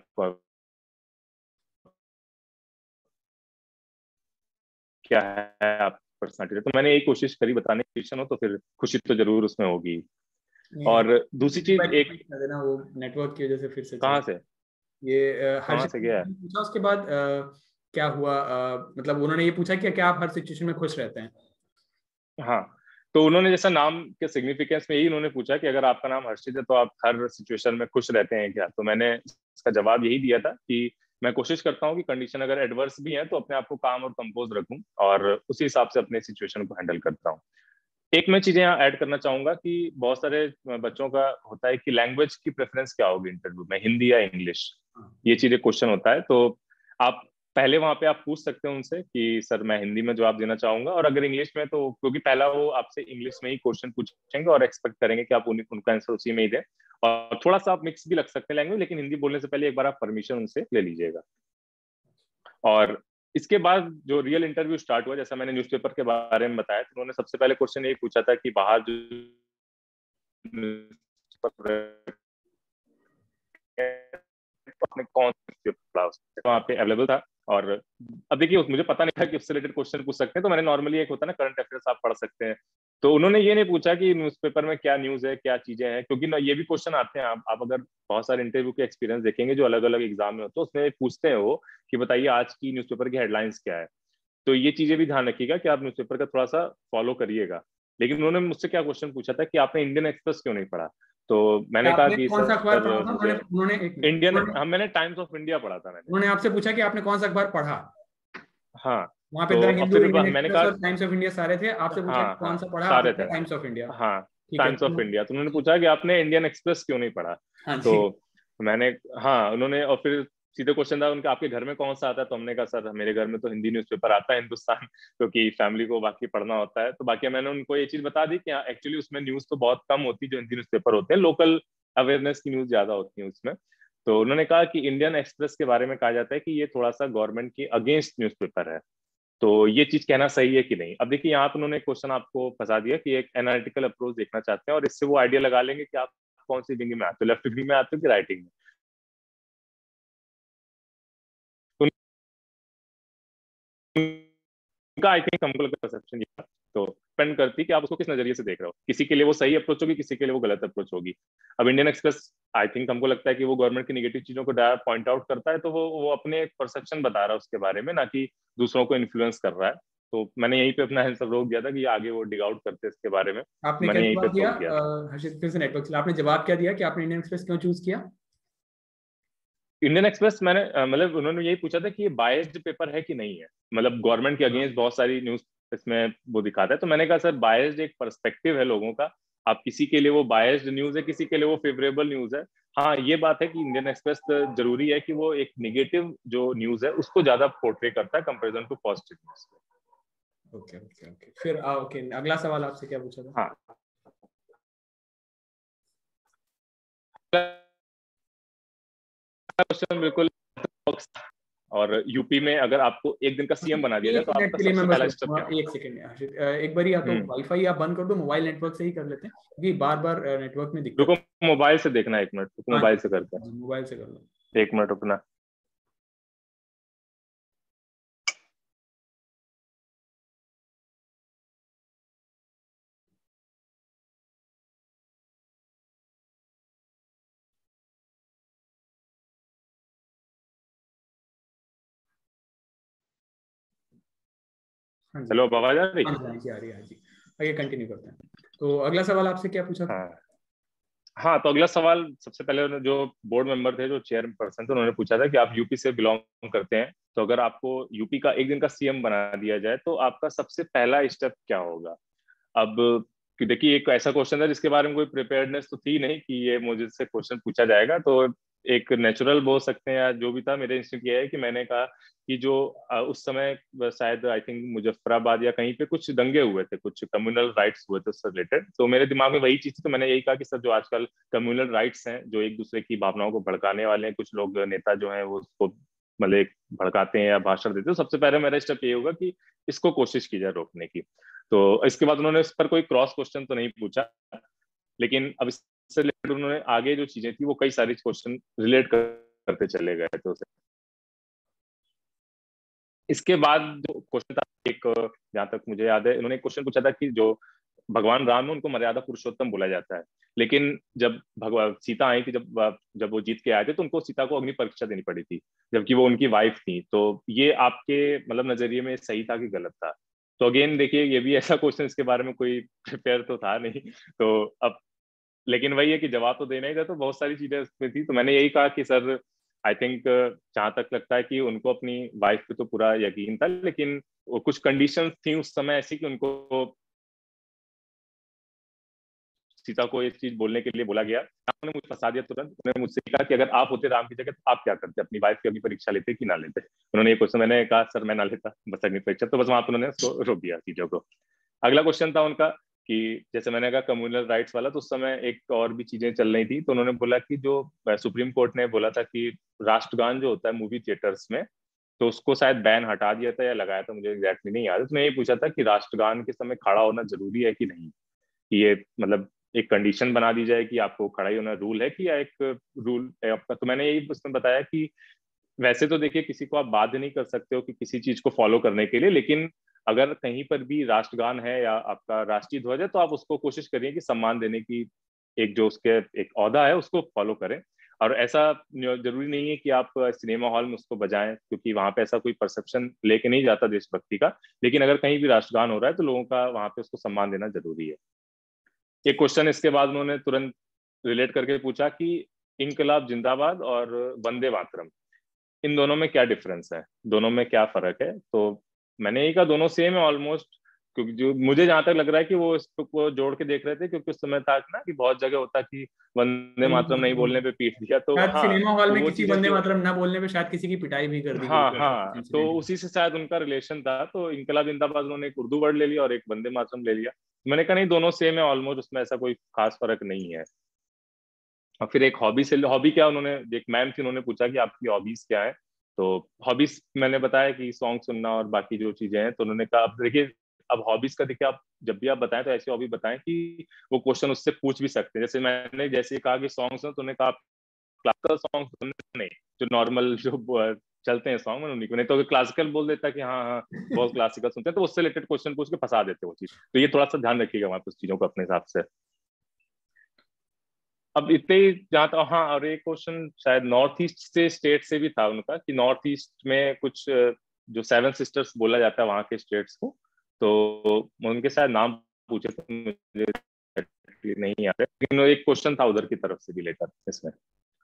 क्या है आप पर्सनालिटी। तो मैंने यही कोशिश करी बताने की, हो तो फिर खुशी तो जरूर उसमें होगी। और दूसरी चीज एक, देना वो नेटवर्क की वजह से फिर से चल कहाँ से ये कहाँ हर्षित से गया है? ने पूछा उसके बाद अ, क्या हुआ, अ, मतलब उन्होंने ये पूछा कि क्या आप हर सिचुएशन में खुश रहते हैं। हाँ, तो उन्होंने जैसा नाम के सिग्निफिकेंस में यही उन्होंने पूछा कि अगर आपका नाम हर्षित है तो आप हर सिचुएशन में खुश रहते हैं क्या। तो मैंने इसका जवाब यही दिया था कि मैं कोशिश करता हूँ कि कंडीशन अगर एडवर्स भी है तो अपने आप को काम और कंपोज रखूं और उसी हिसाब से अपने सिचुएशन को हैंडल करता हूँ। एक मैं चीजें यहाँ ऐड करना चाहूंगा कि बहुत सारे बच्चों का होता है कि लैंग्वेज की प्रेफरेंस क्या होगी इंटरव्यू में, हिंदी या इंग्लिश, ये चीजें क्वेश्चन होता है। तो आप पहले वहां पे आप पूछ सकते हैं उनसे कि सर मैं हिंदी में जवाब देना चाहूंगा, और अगर इंग्लिश में तो क्योंकि पहला वो आपसे इंग्लिश में ही क्वेश्चन पूछेंगे और एक्सपेक्ट करेंगे कि आप उन, उनका आंसर उसी में ही दें। और थोड़ा सा आप मिक्स भी लग सकते हैं लैंग्वेज, लेकिन हिंदी बोलने से पहले एक बार आप परमिशन उनसे ले लीजिएगा। और इसके बाद जो रियल इंटरव्यू स्टार्ट हुआ, जैसा मैंने न्यूज़पेपर के बारे में बताया, तो उन्होंने सबसे पहले क्वेश्चन ये पूछा था कि बाहर जो आपने कौन सा पढ़ा वहाँ पे अवेलेबल था। और अब देखिए मुझे पता नहीं था कि उससे रिलेटेड क्वेश्चन पूछ सकते हैं, तो मैंने नॉर्मली एक होता है ना करंट अफेयर्स आप पढ़ सकते हैं। तो उन्होंने ये नहीं पूछा कि न्यूज़पेपर में क्या न्यूज है, क्या चीजें हैं, क्योंकि ना ये भी क्वेश्चन आते हैं। आप, आप अगर बहुत सारे इंटरव्यू के एक्सपीरियंस देखेंगे जो अलग अलग एग्जाम में होते हैं, उसमें पूछते हैं वो कि बताइए आज की न्यूज़पेपर की हेडलाइंस क्या है। तो ये चीजें भी ध्यान रखिएगा कि आप न्यूज़पेपर का थोड़ा सा फॉलो करिएगा। लेकिन उन्होंने मुझसे क्या क्वेश्चन पूछा था कि आपने इंडियन एक्सप्रेस क्यों नहीं पढ़ा। तो मैंने कहा कि कौन सा अखबार पढ़ा था? मुझे उन्होंने इंडियन हम मैंने टाइम्स ऑफ इंडिया पढ़ा था मैंने। उन्होंने आपसे पूछा कि आपने कौन सा अखबार पढ़ा? हाँ, वहाँ पे तो द हिंदू, फिर इंडियन मैंने एक्सप्रेस कहा और टाइम्स ऑफ इंडिया सारे थे, आपसे पूछा हाँ कि कौन हाँ सा पढ़ा? सारे आपने थे, टाइम्स ऑफ इंडिया। हाँ ठीक है, टाइम्स ऑफ इंडिया। तो उन्होंने पूछा कि आपने इंडियन एक्सप्रेस क्यों नहीं पढ़ा? हाँ तो जी। मैंने हाँ उन्होंने, और फिर सीधे क्वेश्चन था उनका, आपके घर में कौन सा आता है? तो हमने कहा सर मेरे घर में तो हिंदी न्यूज़पेपर आता है, हिंदुस्तान, क्योंकि फैमिली को बाकी पढ़ना होता है। तो बाकी मैंने उनको ये चीज बता दी कि एक्चुअली उसमें न्यूज तो बहुत कम होती है जो हिंदी न्यूज़पेपर होते हैं, लोकल अवेयरनेस की न्यूज ज्यादा होती है उसमें। तो उन्होंने कहा कि इंडियन एक्सप्रेस के बारे में कहा जाता है कि ये थोड़ा सा गवर्नमेंट के अगेंस्ट न्यूज़पेपर है, तो ये चीज कहना सही है कि नहीं? अब देखिए यहाँ पे उन्होंने क्वेश्चन आपको फंसा दिया कि एक एनालिटिकल अप्रोच देखना चाहते हैं, और इससे वो आइडिया लगा लेंगे कि आप कौन सी विंग में आते हो, लेफ्ट विंग में आते हो कि राइट विंग में। उनका आई थिंक हमको लगता है परसेप्शन ये था। तो डिपेंड करती कि आप उसको किस नजरिए से देख रहे हो, किसी के लिए वो सही अप्रोच होगी, किसी के लिए वो गलत अप्रोच होगी। अब इंडियन एक्सप्रेस आई थिंक हमको लगता है कि वो गवर्नमेंट की नेगेटिव चीजों को पॉइंट आउट करता है, तो वो वो अपने परसेप्शन बता रहा है उसके बारे में, ना कि दूसरों को इन्फ्लुएंस कर रहा है। तो मैंने यहीं पे अपना आंसर रोक दिया था कि आगे वो डिग आउट करते इसके बारे में, आपने क्या मैंने यहीं पे जवाब दिया? रोक दिया था। हर्षित फिर से नेटवर्क से आपने जवाब क्या दिया कि आपने इंडियन एक्सप्रेस क्यों चूज किया? इंडियन एक्सप्रेस मैंने मतलब उन्होंने यही पूछा था कि ये बायस्ड पेपर है कि नहीं है, मतलब गवर्नमेंट के अगेंस्ट बहुत सारी न्यूज इसमें वो दिखाता है। तो मैंने कहा सर बायस्ड एक पर्सपेक्टिव है लोगों का, आप किसी के लिए वो बायस्ड न्यूज है, किसी के लिए वो फेवरेबल न्यूज है। हाँ ये बात है कि इंडियन एक्सप्रेस जरूरी है कि वो एक निगेटिव जो न्यूज है उसको ज्यादा पोर्ट्रे करता है comparison to positive news. Okay okay okay फिर आ, ओके अगला सवाल आपसे क्या पूछा था? हाँ क्वेश्चन बिल्कुल, और यूपी में अगर आपको एक दिन का सीएम बना दिया जाए एक तो मिनट आपका के लिए सबसे मैं बस पहला स्टेप रुकूंगा, क्या होगा? एक सेकंड हर्षित, एक बार या तो हम्म वाईफाई आप बंद कर दो, मोबाइल नेटवर्क से ही कर लेते हैं क्योंकि बार बार नेटवर्क में दिक्कत। रुको, मोबाइल से देखना, एक मिनट रुको, हाँ मोबाइल जी, से करते हैं, मोबाइल से कर लो। एक मिनट रुकना। हाँ जी हेलो, अब आवाज आ रही? हाँ जी हाँ जी आ रही है, हाँ जी। आगे कंटिन्यू करते हैं। तो अगला सवाल आपसे क्या पूछा था? हाँ हाँ, तो अगला सवाल सबसे पहले उन्होंने जो बोर्ड मेंबर थे, जो चेयर पर्सन थे, उन्होंने पूछा था कि आप यूपी से बिलोंग करते हैं, तो अगर आपको यूपी का एक दिन का सीएम बना दिया जाए तो आपका सबसे पहला स्टेप क्या होगा? अब कि देखिए एक ऐसा क्वेश्चन था जिसके बारे में कोई प्रिपेयर्डनेस तो थी नहीं कि ये मुझे से क्वेश्चन पूछा जाएगा, तो एक नेचुरल बोल सकते हैं या जो भी था, मेरे इंस्टिंक्ट ये है कि मैंने कहा कि जो अ, उस समय शायद आई थिंक मुजफ्फराबाद या कहीं पे कुछ दंगे हुए थे, कुछ कम्युनल राइट्स हुए थे उससे रिलेटेड, तो मेरे दिमाग में वही चीज थी। तो मैंने यही कहा कि सर जो आजकल कम्युनल राइट्स हैं, जो एक दूसरे की भावनाओं को भड़काने वाले हैं, कुछ लोग नेता जो हैं वो उसको मतलब एक भड़काते हैं या भाषण देते हैं, तो सबसे पहले मेरा स्टेप ये होगा कि इसको कोशिश की जाए रोकने की। तो इसके बाद उन्होंने इस पर कोई क्रॉस क्वेश्चन तो नहीं पूछा, लेकिन अब इससे रिलेटेड उन्होंने आगे जो चीजें थी वो कई सारी क्वेश्चन रिलेट करते चले गए थे उसे। इसके बाद जो क्वेश्चन था एक, जहां तक मुझे याद है, इन्होंने एक क्वेश्चन पूछा था कि जो भगवान राम है उनको मर्यादा पुरुषोत्तम बोला जाता है, लेकिन जब भगवान सीता आई थी, जब जब वो जीत के आए थे, तो उनको सीता को अग्नि परीक्षा देनी पड़ी थी, जबकि वो उनकी वाइफ थी। तो ये आपके मतलब नजरिए में सही था कि गलत था? तो अगेन देखिए ये भी ऐसा क्वेश्चन, इसके बारे में कोई प्रिपेयर तो था नहीं, तो अब लेकिन वही है कि जवाब तो देना ही था, तो बहुत सारी चीजें उसमें थी। तो मैंने यही कहा कि सर आई थिंक जहां तक लगता है कि उनको अपनी वाइफ पे तो पूरा यकीन था, लेकिन वो कुछ कंडीशंस थी उस समय ऐसी कि उनको सीता को ये चीज बोलने के लिए बोला गया। उन्होंने मुझे फंसा दिया तुरंत, उन्होंने मुझसे कहा कि अगर आप होते राम की जगह तो आप क्या करते, अपनी वाइफ की अग्नि परीक्षा लेते कि ना लेते? उन्होंने ये क्वेश्चन, मैंने कहा सर मैं ना लेता बस अग्नि परीक्षा, तो बस वहां पर उन्होंने उसको रोक दिया चीजों को। अगला क्वेश्चन था उनका कि जैसे मैंने कहा कम्युनल राइट्स वाला, तो उस समय एक और भी चीजें चल रही थी, तो उन्होंने बोला कि जो सुप्रीम कोर्ट ने बोला था कि राष्ट्रगान जो होता है मूवी थिएटर्स में, तो उसको शायद बैन हटा दिया था या लगाया था, मुझे एग्जैक्टली नहीं याद है। तो मैं ये पूछा था कि राष्ट्रगान के समय खड़ा होना जरूरी है कि नहीं, कि ये मतलब एक कंडीशन बना दी जाए कि आपको खड़ा ही होना रूल है, कि या एक रूल है आपका? तो मैंने यही उसमें बताया कि वैसे तो देखिए किसी को आप बाध्य नहीं कर सकते हो कि किसी चीज को फॉलो करने के लिए, लेकिन अगर कहीं पर भी राष्ट्रगान है या आपका राष्ट्रीय ध्वज है तो आप उसको कोशिश करिए कि सम्मान देने की एक जो उसके एक ओहदा है उसको फॉलो करें। और ऐसा जरूरी नहीं है कि आप सिनेमा हॉल में उसको बजाएं, क्योंकि वहां पे ऐसा कोई परसेप्शन लेके नहीं जाता देशभक्ति का, लेकिन अगर कहीं भी राष्ट्रगान हो रहा है तो लोगों का वहां पे उसको सम्मान देना जरूरी है। एक क्वेश्चन इसके बाद उन्होंने तुरंत रिलेट करके पूछा कि इंकलाब जिंदाबाद और वंदे मातरम, इन दोनों में क्या डिफरेंस है, दोनों में क्या फर्क है। तो मैंने यही कहा दोनों सेम है ऑलमोस्ट, क्योंकि जो मुझे जहां तक लग रहा है कि वो इसको जोड़ के देख रहे थे, क्योंकि उस समय था ना कि बहुत जगह होता कि वंदे मातरम नहीं बोलने पे पीट दिया, तो शायद हाँ सिनेमा हॉल तो में वो किसी चीजें वंदे कि मातरम ना बोलने पे शायद किसी की पिटाई भी कर दी गई हाँ थी, ऐसा कुछ हाँ, तो इंसिडेंट। उसी से शायद उनका रिलेशन था। तो इनकलाब जिंदाबाद उन्होंने एक उर्दू वर्ड ले लिया और एक वंदे मातरम ले लिया। मैंने कहा नहीं, दोनों सेम है ऑलमोस्ट, उसमें ऐसा कोई खास फर्क नहीं है। और फिर एक हॉबी से, हॉबी क्या, उन्होंने एक मैम थी, उन्होंने पूछा कि आपकी हॉबीज क्या है। तो हॉबीज मैंने बताया कि सॉन्ग सुनना और बाकी जो चीजें हैं। तो उन्होंने कहा, अब देखिए, अब हॉबीज का देखिए, आप जब भी आप बताएं तो ऐसी हॉबी बताएं कि वो क्वेश्चन उससे पूछ भी सकते हैं। जैसे मैंने जैसे कहा कि सॉन्ग सुनो, तो उन्होंने कहा क्लासिकल सॉन्ग सुनने, नहीं जो नॉर्मल जो चलते हैं सॉन्ग में उन्हीं को, नहीं तो क्लासिकल बोल देता कि हाँ हाँ बहुत क्लासिकल सुनते हैं, तो उससे रिलेटेड क्वेश्चन पूछ के फंसा देते वो चीज। तो ये थोड़ा सा ध्यान रखिएगा वहां पे उस चीजों को अपने हिसाब से। अब इतने ही जहाँ तक, हाँ और एक क्वेश्चन शायद नॉर्थ ईस्ट से स्टेट से भी था उनका, कि नॉर्थ ईस्ट में कुछ जो सेवन सिस्टर्स बोला जाता है वहाँ के स्टेट्स को, तो उनके शायद नाम पूछे थे, मुझे नहीं याद है, लेकिन एक क्वेश्चन था उधर की तरफ से भी लेकर इसमें।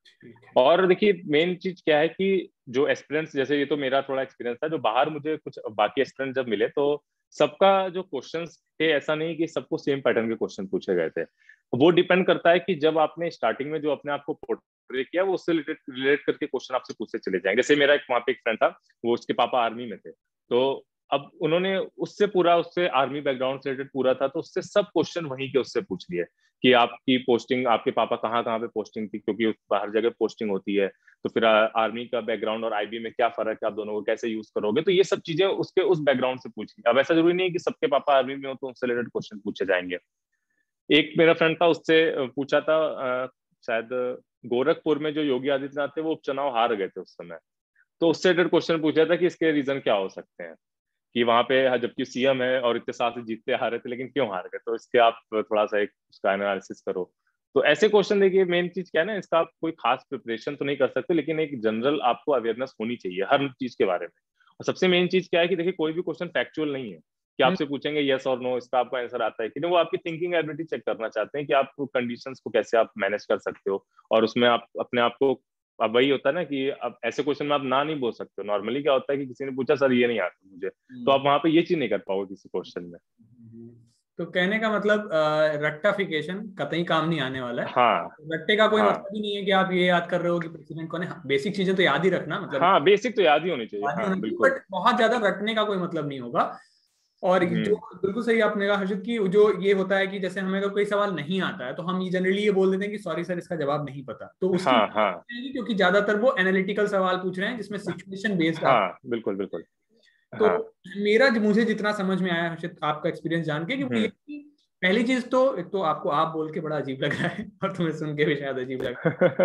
और देखिए मेन चीज क्या है कि जो एस्पिरेंट्स, जैसे ये तो मेरा थोड़ा एक्सपीरियंस था, जो बाहर मुझे कुछ बाकी एस्पिरेंट्स जब मिले, तो सबका जो क्वेश्चंस थे, ऐसा नहीं कि सबको सेम पैटर्न के क्वेश्चन पूछे गए थे। वो डिपेंड करता है कि जब आपने स्टार्टिंग में जो अपने आप को पोर्ट्रे किया, वो उससे रिलेटेड रिलेट करके क्वेश्चन आपसे पूछते चले जाएंगे। जैसे मेरा एक वहाँ पे एक फ्रेंड था, वो उसके पापा आर्मी में थे, तो अब उन्होंने उससे पूरा, उससे आर्मी बैकग्राउंड से रिलेटेड पूरा था, तो उससे सब क्वेश्चन वहीं के उससे पूछ लिए कि आपकी पोस्टिंग, आपके पापा कहाँ कहाँ पे पोस्टिंग थी, क्योंकि हर जगह पोस्टिंग होती है। तो फिर आर्मी का बैकग्राउंड और आईबी में क्या फर्क है, आप दोनों को कैसे यूज करोगे, तो ये सब चीजें उसके उस बैकग्राउंड से पूछ ली। अब ऐसा जरूरी नहीं है कि सबके पापा आर्मी में हो तो उससे रिलेटेड क्वेश्चन पूछे जाएंगे। एक मेरा फ्रेंड था, उससे पूछा था शायद गोरखपुर में जो योगी आदित्यनाथ थे वो उपचुनाव हार गए थे उस समय, तो उससे रिलेटेड क्वेश्चन पूछा था कि इसके रीजन क्या हो सकते हैं, कि वहां पे जबकि सीएम है और इतने साल से जीतते हारे थे, लेकिन क्यों हार गए, तो इसके आप थोड़ा सा एक उसका एनालिसिस करो। तो ऐसे क्वेश्चन देखिए, मेन चीज क्या है ना, इसका आप कोई खास प्रिपरेशन तो नहीं कर सकते, लेकिन एक जनरल आपको अवेयरनेस होनी चाहिए हर चीज के बारे में। और सबसे मेन चीज क्या है कि देखिए कोई भी क्वेश्चन फैक्चुअल नहीं है कि आपसे पूछेंगे यस और नो, इसका आपका आंसर आता है कि नहीं। वो आपकी थिंकिंग एबिलिटी चेक करना चाहते हैं कि आप कंडीशंस को कैसे आप मैनेज कर सकते हो, और उसमें आप अपने आप को, अब वही होता है ना कि अब ऐसे क्वेश्चन में आप ना नहीं बोल सकते हो। नॉर्मली क्या होता है कि किसी ने पूछा सर ये नहीं आता मुझे, तो आप वहां पे ये चीज नहीं कर पाओगे किसी क्वेश्चन में। तो कहने का मतलब रट्टाफिकेशन कतई काम नहीं आने वाला है। हाँ रट्टे का कोई हाँ मतलब ही नहीं है कि आप ये याद कर रहे हो कि प्रेसिडेंट कौन है। बेसिक चीजें तो याद ही रखना, मतलब हाँ, बेसिक तो याद ही होनी चाहिए, याद ही हाँ होना चाहिए, बिल्कुल। बट बहुत ज्यादा रटने का कोई मतलब नहीं होगा। और जो हम्म। बिल्कुल सही आपने कहा हर्षित, की जो ये होता है कि जैसे हमें अगर कोई सवाल नहीं आता है तो हम ये जनरली ये बोल देते हैं कि सॉरी सर इसका जवाब नहीं पता, तो उसकी हाँ हाँ क्योंकि ज्यादातर वो एनालिटिकल सवाल पूछ रहे हैं जिसमें सिचुएशन बेस्ड आप। हाँ बिल्कुल बिल्कुल। तो हाँ। मेरा मुझे जितना समझ में आया हर्षित आपका एक्सपीरियंस जान के, कि वो ये हम्म। कि पहली चीज तो एक तो आपको आप बोल के बड़ा अजीब लग रहा है और तुम्हें सुन के भी शायद अजीब लग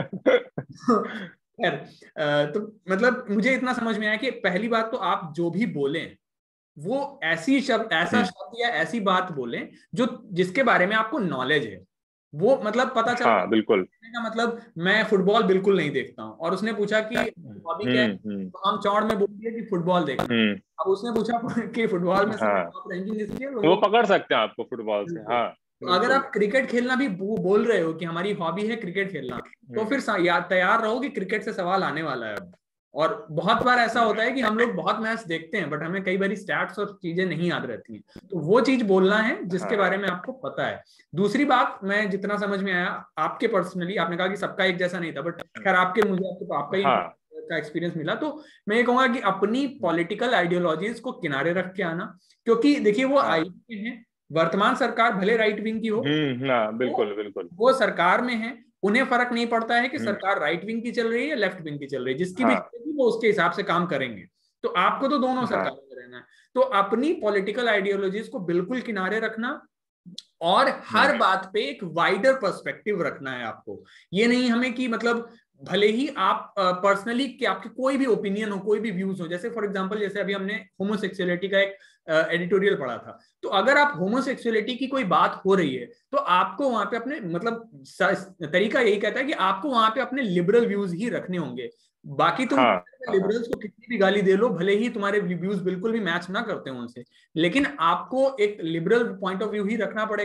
रहा है। खैर, अ, तो मतलब मुझे इतना समझ में आया कि पहली बात तो आप जो भी बोलें वो ऐसी शब्द ऐसा हम्म, शब्द या ऐसी बात बोलें जो जिसके बारे में आपको नॉलेज है। वो मतलब पता चल रहा हाँ बिल्कुल। है का मतलब मैं फुटबॉल बिल्कुल नहीं देखता हूँ, और उसने पूछा कि हॉबी क्या है, हम्म हम्म तो हम चौड़ में बोल दिया कि फुटबॉल देखना। हम्म। अब उसने पूछा कि फुटबॉल में सर हाँ, टॉप रैंकिंग किसकी है, तो वो वो पकड़ सकते हैं आपको फुटबॉल से, बिल्कुल। हाँ तो अगर बिल्कुल। आप क्रिकेट खेलना भी बो- बोल रहे हो कि हमारी हॉबी है क्रिकेट खेलना, तो हम्म फिर सा- या, तैयार रहो कि क्रिकेट से सवाल आने वाला है अब। और बहुत बार ऐसा हम्म। होता है कि हम लोग बहुत मैच देखते हैं बट हमें कई बार स्टैट्स और चीजें नहीं याद रहती हैं, तो वो चीज बोलना है जिसके हाँ बारे में आपको पता है। दूसरी बात, मैं जितना समझ में आया आपके पर्सनली, आपने कहा कि सबका एक जैसा नहीं था, बट खैर आपके मुझे आपको आपका ही हाँ। का एक्सपीरियंस मिला, तो मैं ये कहूंगा कि अपनी पॉलिटिकल आइडियोलॉजीज को किनारे रख के आना। क्योंकि देखिए वो आई हाँ। हैं, वर्तमान सरकार भले राइट विंग की हो, हम्म, हाँ वो बिल्कुल बिल्कुल। वो सरकार में है, उन्हें फर्क नहीं पड़ता है कि हम्म। सरकार राइट विंग की चल रही है या लेफ्ट विंग की चल रही है, जिसकी भी हाँ चलेगी वो उसके हिसाब से काम करेंगे। तो आपको तो दोनों हाँ। सरकारों में रहना है। तो अपनी पॉलिटिकल आइडियोलॉजीज को बिल्कुल किनारे रखना, और हम्म। हर बात पे एक वाइडर पर्सपेक्टिव रखना है आपको। ये नहीं हमें कि मतलब भले ही आप पर्सनली uh, कि आपके कोई भी ओपिनियन हो, कोई भी व्यूज हो, जैसे फॉर एग्जांपल जैसे अभी हमने होमोसेक्सुअलिटी का एक एडिटोरियल uh, पढ़ा था, तो अगर आप होमोसेक्सुअलिटी की कोई बात हो रही है तो आपको वहां पे अपने मतलब तरीका यही कहता है कि आपको वहां पे अपने लिबरल व्यूज ही रखने होंगे। बाकी तुम हाँ हाँ। लिबरल्स को कितनी भी गाली दे लो, भले ही तुम्हारे व्यूज बिल्कुल भी मैच ना करते हो उनसे, लेकिन आपको एक लिबरल पॉइंट ऑफ व्यू ही रखना पड़ेगा।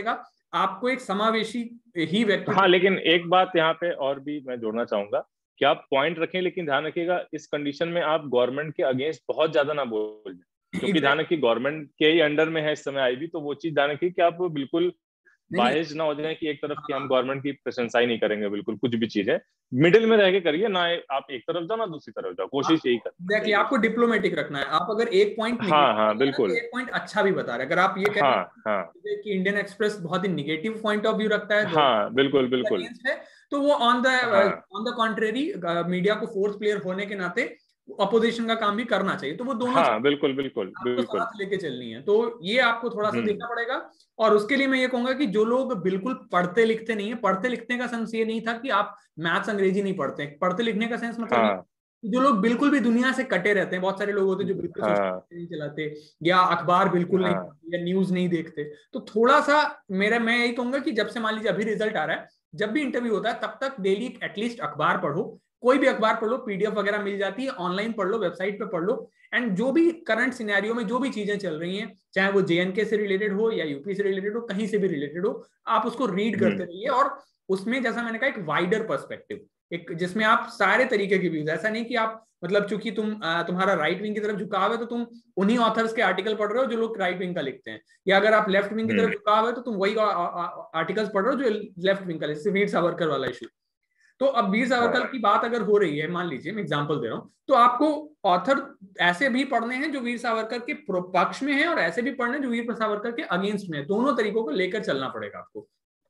आपको एक समावेशी ही व्यक्ति। हाँ, लेकिन एक बात यहाँ पे और भी मैं जोड़ना चाहूंगा कि आप पॉइंट रखें, लेकिन ध्यान रखिएगा इस कंडीशन में आप गवर्नमेंट के अगेंस्ट बहुत ज्यादा ना बोल जाए, क्योंकि ध्यान रखिए गवर्नमेंट के ही अंडर में है इस समय आईबी, तो वो चीज ध्यान रखिए कि आप बिल्कुल नहीं बायस ना हो जाए कि एक तरफ की हम हाँ, गवर्नमेंट की प्रशंसा ही नहीं करेंगे, बिल्कुल कुछ भी चीज है मिडिल में रह के करिए ना, आप एक तरफ जाओ ना दूसरी तरफ जाओ, कोशिश यही करनी एग्जैक्टली चाहिए। आपको डिप्लोमेटिक रखना है। आप अगर एक पॉइंट हाँ निगेटिव हाँ बता रहे हैं तो बिल्कुल। एक पॉइंट अच्छा भी बता रहे हैं। अगर आप ये कह रहे हाँ हाँ हैं कि इंडियन एक्सप्रेस बहुत ही निगेटिव पॉइंट ऑफ व्यू रखता है, हाँ बिल्कुल बिल्कुल। अगेंस्ट है, तो वो ऑन द हाँ ऑन द कॉन्ट्रेरी मीडिया को फोर्थ प्लेयर होने के नाते अपोजिशन का काम भी करना चाहिए। तो वो दोनों हाँ बिल्कुल बिल्कुल आपको बिल्कुल। साथ लेके चलनी है। तो ये आपको थोड़ा सा हम्म देखना पड़ेगा। और उसके लिए मैं ये कहूंगा कि जो लोग बिल्कुल पढ़ते लिखते नहीं है, पढ़ते लिखने का सेंस ये नहीं था कि आप मैथ्स अंग्रेजी नहीं पढ़ते, पढ़ते लिखने का सेंस मतलब ये, हाँ जो लोग बिल्कुल भी दुनिया से कटे रहते हैं, बहुत सारे लोग होते हैं जो बिल्कुल सोशल हाँ मीडिया नहीं चलाते या अखबार बिल्कुल नहीं हाँ पढ़ते या न्यूज नहीं देखते, तो थोड़ा सा मेरा मैं यही कहूंगा कि जब से मान लीजिए अभी रिजल्ट आ रहा है, जब भी इंटरव्यू होता है तब तक डेली एटलीस्ट अखबार पढ़ो, कोई भी अखबार पढ़ लो, पीडीएफ वगैरह मिल जाती है, ऑनलाइन पढ़ लो, वेबसाइट पे पढ़ लो। एंड जो भी करंट सिनेरियो में जो भी चीजें चल रही हैं, चाहे वो जेएनके से रिलेटेड हो या यूपी से रिलेटेड हो, कहीं से भी रिलेटेड हो, आप उसको रीड करते हम्म रहिए। और उसमें जैसा मैंने कहा एक वाइडर पर्सपेक्टिव, एक जिसमें आप सारे तरीके के व्यूज, ऐसा नहीं कि आप मतलब चूंकि तुम तुम्हारा राइट विंग की तरफ झुकाव है तो तुम उन्हीं ऑथर्स के आर्टिकल पढ़ रहे हो जो लोग राइट विंग का लिखते हैं, या अगर आप लेफ्ट विंग की तरफ हम्म झुकाव है तो तुम वही आर्टिकल्स पढ़ रहे हो जो लेफ्ट विंग का, जैसे वीर सावरकर वाला इशू। तो अब वीर सावरकर हाँ की बात अगर हो रही है, मान लीजिए मैं एग्जांपल दे रहा हूं, तो आपको ऑथर ऐसे भी पढ़ने हैं जो वीर सावरकर के पक्ष में है और ऐसे भी पढ़ने जो वीर सावरकर के अगेंस्ट में है। दोनों तरीकों को लेकर चलना पड़ेगा आपको,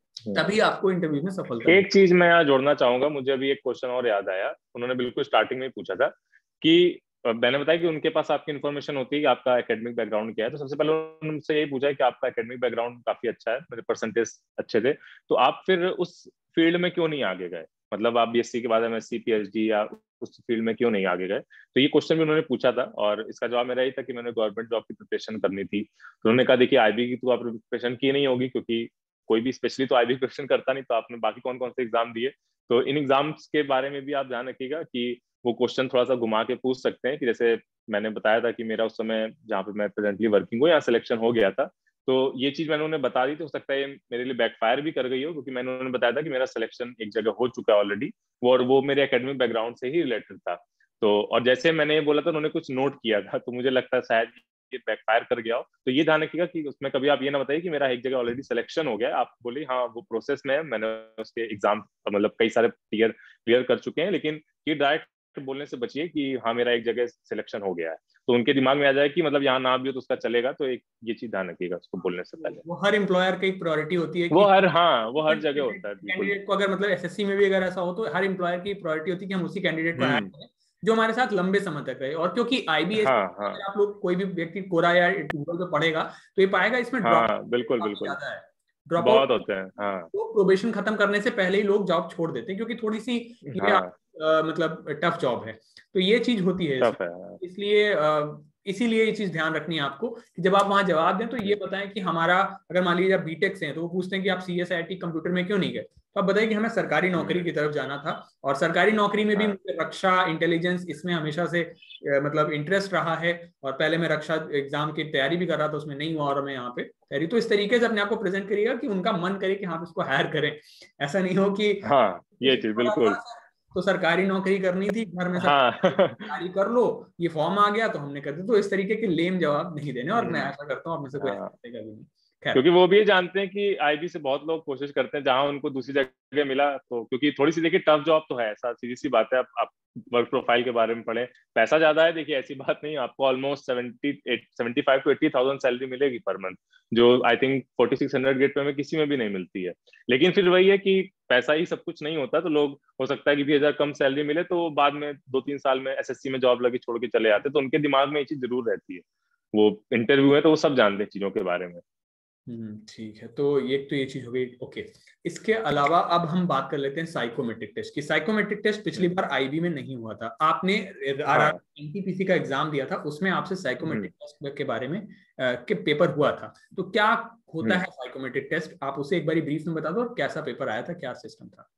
तभी आपको इंटरव्यू में सफलता मिलेगी। एक चीज मैं यहाँ जोड़ना चाहूंगा, मुझे अभी एक क्वेश्चन और याद आया, उन्होंने बिल्कुल स्टार्टिंग में ही पूछा था कि अ, मैंने बताया कि उनके पास आपकी इन्फॉर्मेशन होती है कि आपका एकेडमिक बैकग्राउंड क्या है, तो सबसे पहले उन्होंने मुझसे यही पूछा है कि आपका एकेडमिक बैकग्राउंड काफी अच्छा है, मेरे परसेंटेज अच्छे थे, तो आप फिर उस फील्ड में क्यों नहीं आगे गए, मतलब आप बीएससी के बाद एमएससी पीएचडी या उस फील्ड में क्यों नहीं आगे गए। तो ये क्वेश्चन भी उन्होंने पूछा था और इसका जवाब मेरा यही था कि मैंने गवर्नमेंट जॉब की प्रिपरेशन करनी थी। तो उन्होंने कहा देखिए आईबी की तो आपने प्रिपरेशन की नहीं होगी, क्योंकि कोई भी स्पेशली तो आईबी प्रिपरेशन करता नहीं, तो आपने बाकी कौन कौन से एग्जाम दिए। तो इन एग्जाम्स के बारे में भी आप ध्यान रखिएगा कि वो क्वेश्चन थोड़ा सा घुमा के पूछ सकते हैं कि जैसे मैंने बताया था कि मेरा उस समय जहाँ पे मैं प्रेजेंटली वर्किंग हूँ यहाँ सिलेक्शन हो गया था, तो ये चीज मैंने उन्हें बता दी, तो हो सकता है ये मेरे लिए बैकफायर भी कर गई हो, क्योंकि मैंने उन्हें बताया था कि मेरा सिलेक्शन एक जगह हो चुका है ऑलरेडी, वो और वो मेरे एकेडमिक बैकग्राउंड से ही रिलेटेड था। तो और जैसे मैंने ये बोला था उन्होंने कुछ नोट किया था, तो मुझे लगता है शायद ये बैकफायर कर गया हो। तो ये ध्यान रखिएगा कि उसमें कभी आप ये ना बताइए कि मेरा एक जगह ऑलरेडी सिलेक्शन हो गया, आप बोलिए हाँ वो प्रोसेस में है, मैंने उसके एग्जाम मतलब कई सारे क्लियर क्लियर कर चुके हैं, लेकिन ये डायरेक्ट बोलने से बचिए कि हाँ मेरा एक जगह सिलेक्शन हो गया है, तो उनके दिमाग में आ जाए कि मतलब यहाँ ना भी हो तो उसका चलेगा, तो एक ये चीज ध्यान रखिएगा उसको बोलने से पहले। वो हर एम्प्लॉयर की प्रायोरिटी होती है वो कि हर हाँ वो हर जगह होता है बिल्कुल। कैंडिडेट को, अगर मतलब एसएससी में भी अगर ऐसा हो तो हर एम्प्लॉयर की प्रायोरिटी होती है कि हम उसी कैंडिडेट को हायर हम्म करें जो हमारे साथ लंबे समय तक रहे। और क्योंकि आईबीएस, हाँ हाँ अगर आप लोग कोई भी व्यक्ति कोरा या गूगल पे पढ़ेगा तो ये पाएगा इसमें ड्रॉप हाँ बिल्कुल काफी बिल्कुल। ज्यादा है। ड्रॉप आउट बहुत होते हैं हाँ। तो प्रोबेशन खत्म करने से पहले ही लोग जॉब छोड़ देते हैं, क्योंकि थोड़ी सी ये हाँ अ, मतलब टफ जॉब है। तो ये चीज होती है इसमें। टफ है हाँ। इसलिए अ, इसीलिए ये चीज ध्यान रखनी है आपको कि जब आप वहां जवाब दें तो ये बताएं कि हमारा, अगर मान लीजिए आप बीटेक से हैं तो वो पूछते हैं कि आप C S I T computer में क्यों नहीं गए, तो आप बताइए कि हमें सरकारी नौकरी हम्म, की तरफ जाना था और सरकारी नौकरी में भी हाँ मुझे रक्षा इंटेलिजेंस इसमें हमेशा से अ, मतलब इंटरेस्ट रहा है। और पहले मैं रक्षा एग्जाम की तैयारी भी कर रहा था, उसमें नहीं हुआ और मैं यहाँ पे तैयारी। तो इस तरीके से अपने आप को प्रेजेंट करिएगा कि उनका मन करे कि हाँ इसको हायर करें। ऐसा नहीं हो कि हाँ ये चीज बिल्कुल। तो सरकारी नौकरी करनी थी, घर में हाँ सरकारी कर लो, ये फॉर्म आ गया तो हमने कर दिया। तो इस तरीके के लेम जवाब नहीं देने, और मैं हम्म, आशा करता हूँ आप में से कोई ऐसा हाँ करेगा भी नहीं। खैर, क्योंकि वो भी ये जानते हैं कि आईबी से बहुत लोग कोशिश करते हैं, जहां उनको दूसरी जगह मिला तो, क्योंकि थोड़ी सी देखिए टफ जॉब तो है, ऐसा सीधी सी बात है। आप, आप वर्क प्रोफाइल के बारे में पढ़े, पैसा ज्यादा है, देखिए ऐसी बात नहीं है, आपको almost seventy seventy five to eighty thousand salary मिलेगी पर मंथ, जो I think forty six hundred grade pay में किसी में भी नहीं मिलती है। लेकिन फिर वही है कि पैसा ही सब कुछ नहीं होता, तो लोग हो सकता है कि बीस हजार कम सैलरी मिले तो बाद में दो तीन साल में एसएससी में जॉब लगी छोड़ के चले जाते, तो उनके दिमाग में ये चीज जरूर रहती है। वो इंटरव्यू है तो वो सब जानते हैं चीजों के बारे में। हम्म ठीक है। तो ये तो ये चीज हो गई। ओके, इसके अलावा अब हम बात कर लेते हैं साइकोमेट्रिक टेस्ट की। साइकोमेट्रिक टेस्ट पिछली बार आईबी में नहीं हुआ था, आपने आर आर हाँ एनटीपीसी का एग्जाम दिया था, उसमें आपसे हम्म साइकोमेट्रिक टेस्ट के बारे में अ, के पेपर हुआ था। तो क्या होता हम्म है साइकोमेट्रिक टेस्ट, आप उसे एक बार ब्रीफ में बता दो, और कैसा पेपर आया था, क्या सिस्टम था।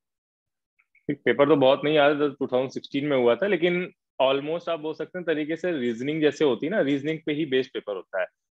पेपर तो बहुत नहीं याद, टू थाउजेंड सिक्सटीन में हुआ था, लेकिन ऑलमोस्ट आप बोल सकते हैं तरीके से रीजनिंग जैसे होती है ना, रीजनिंग पे ही बेस्ड पेपर होता है।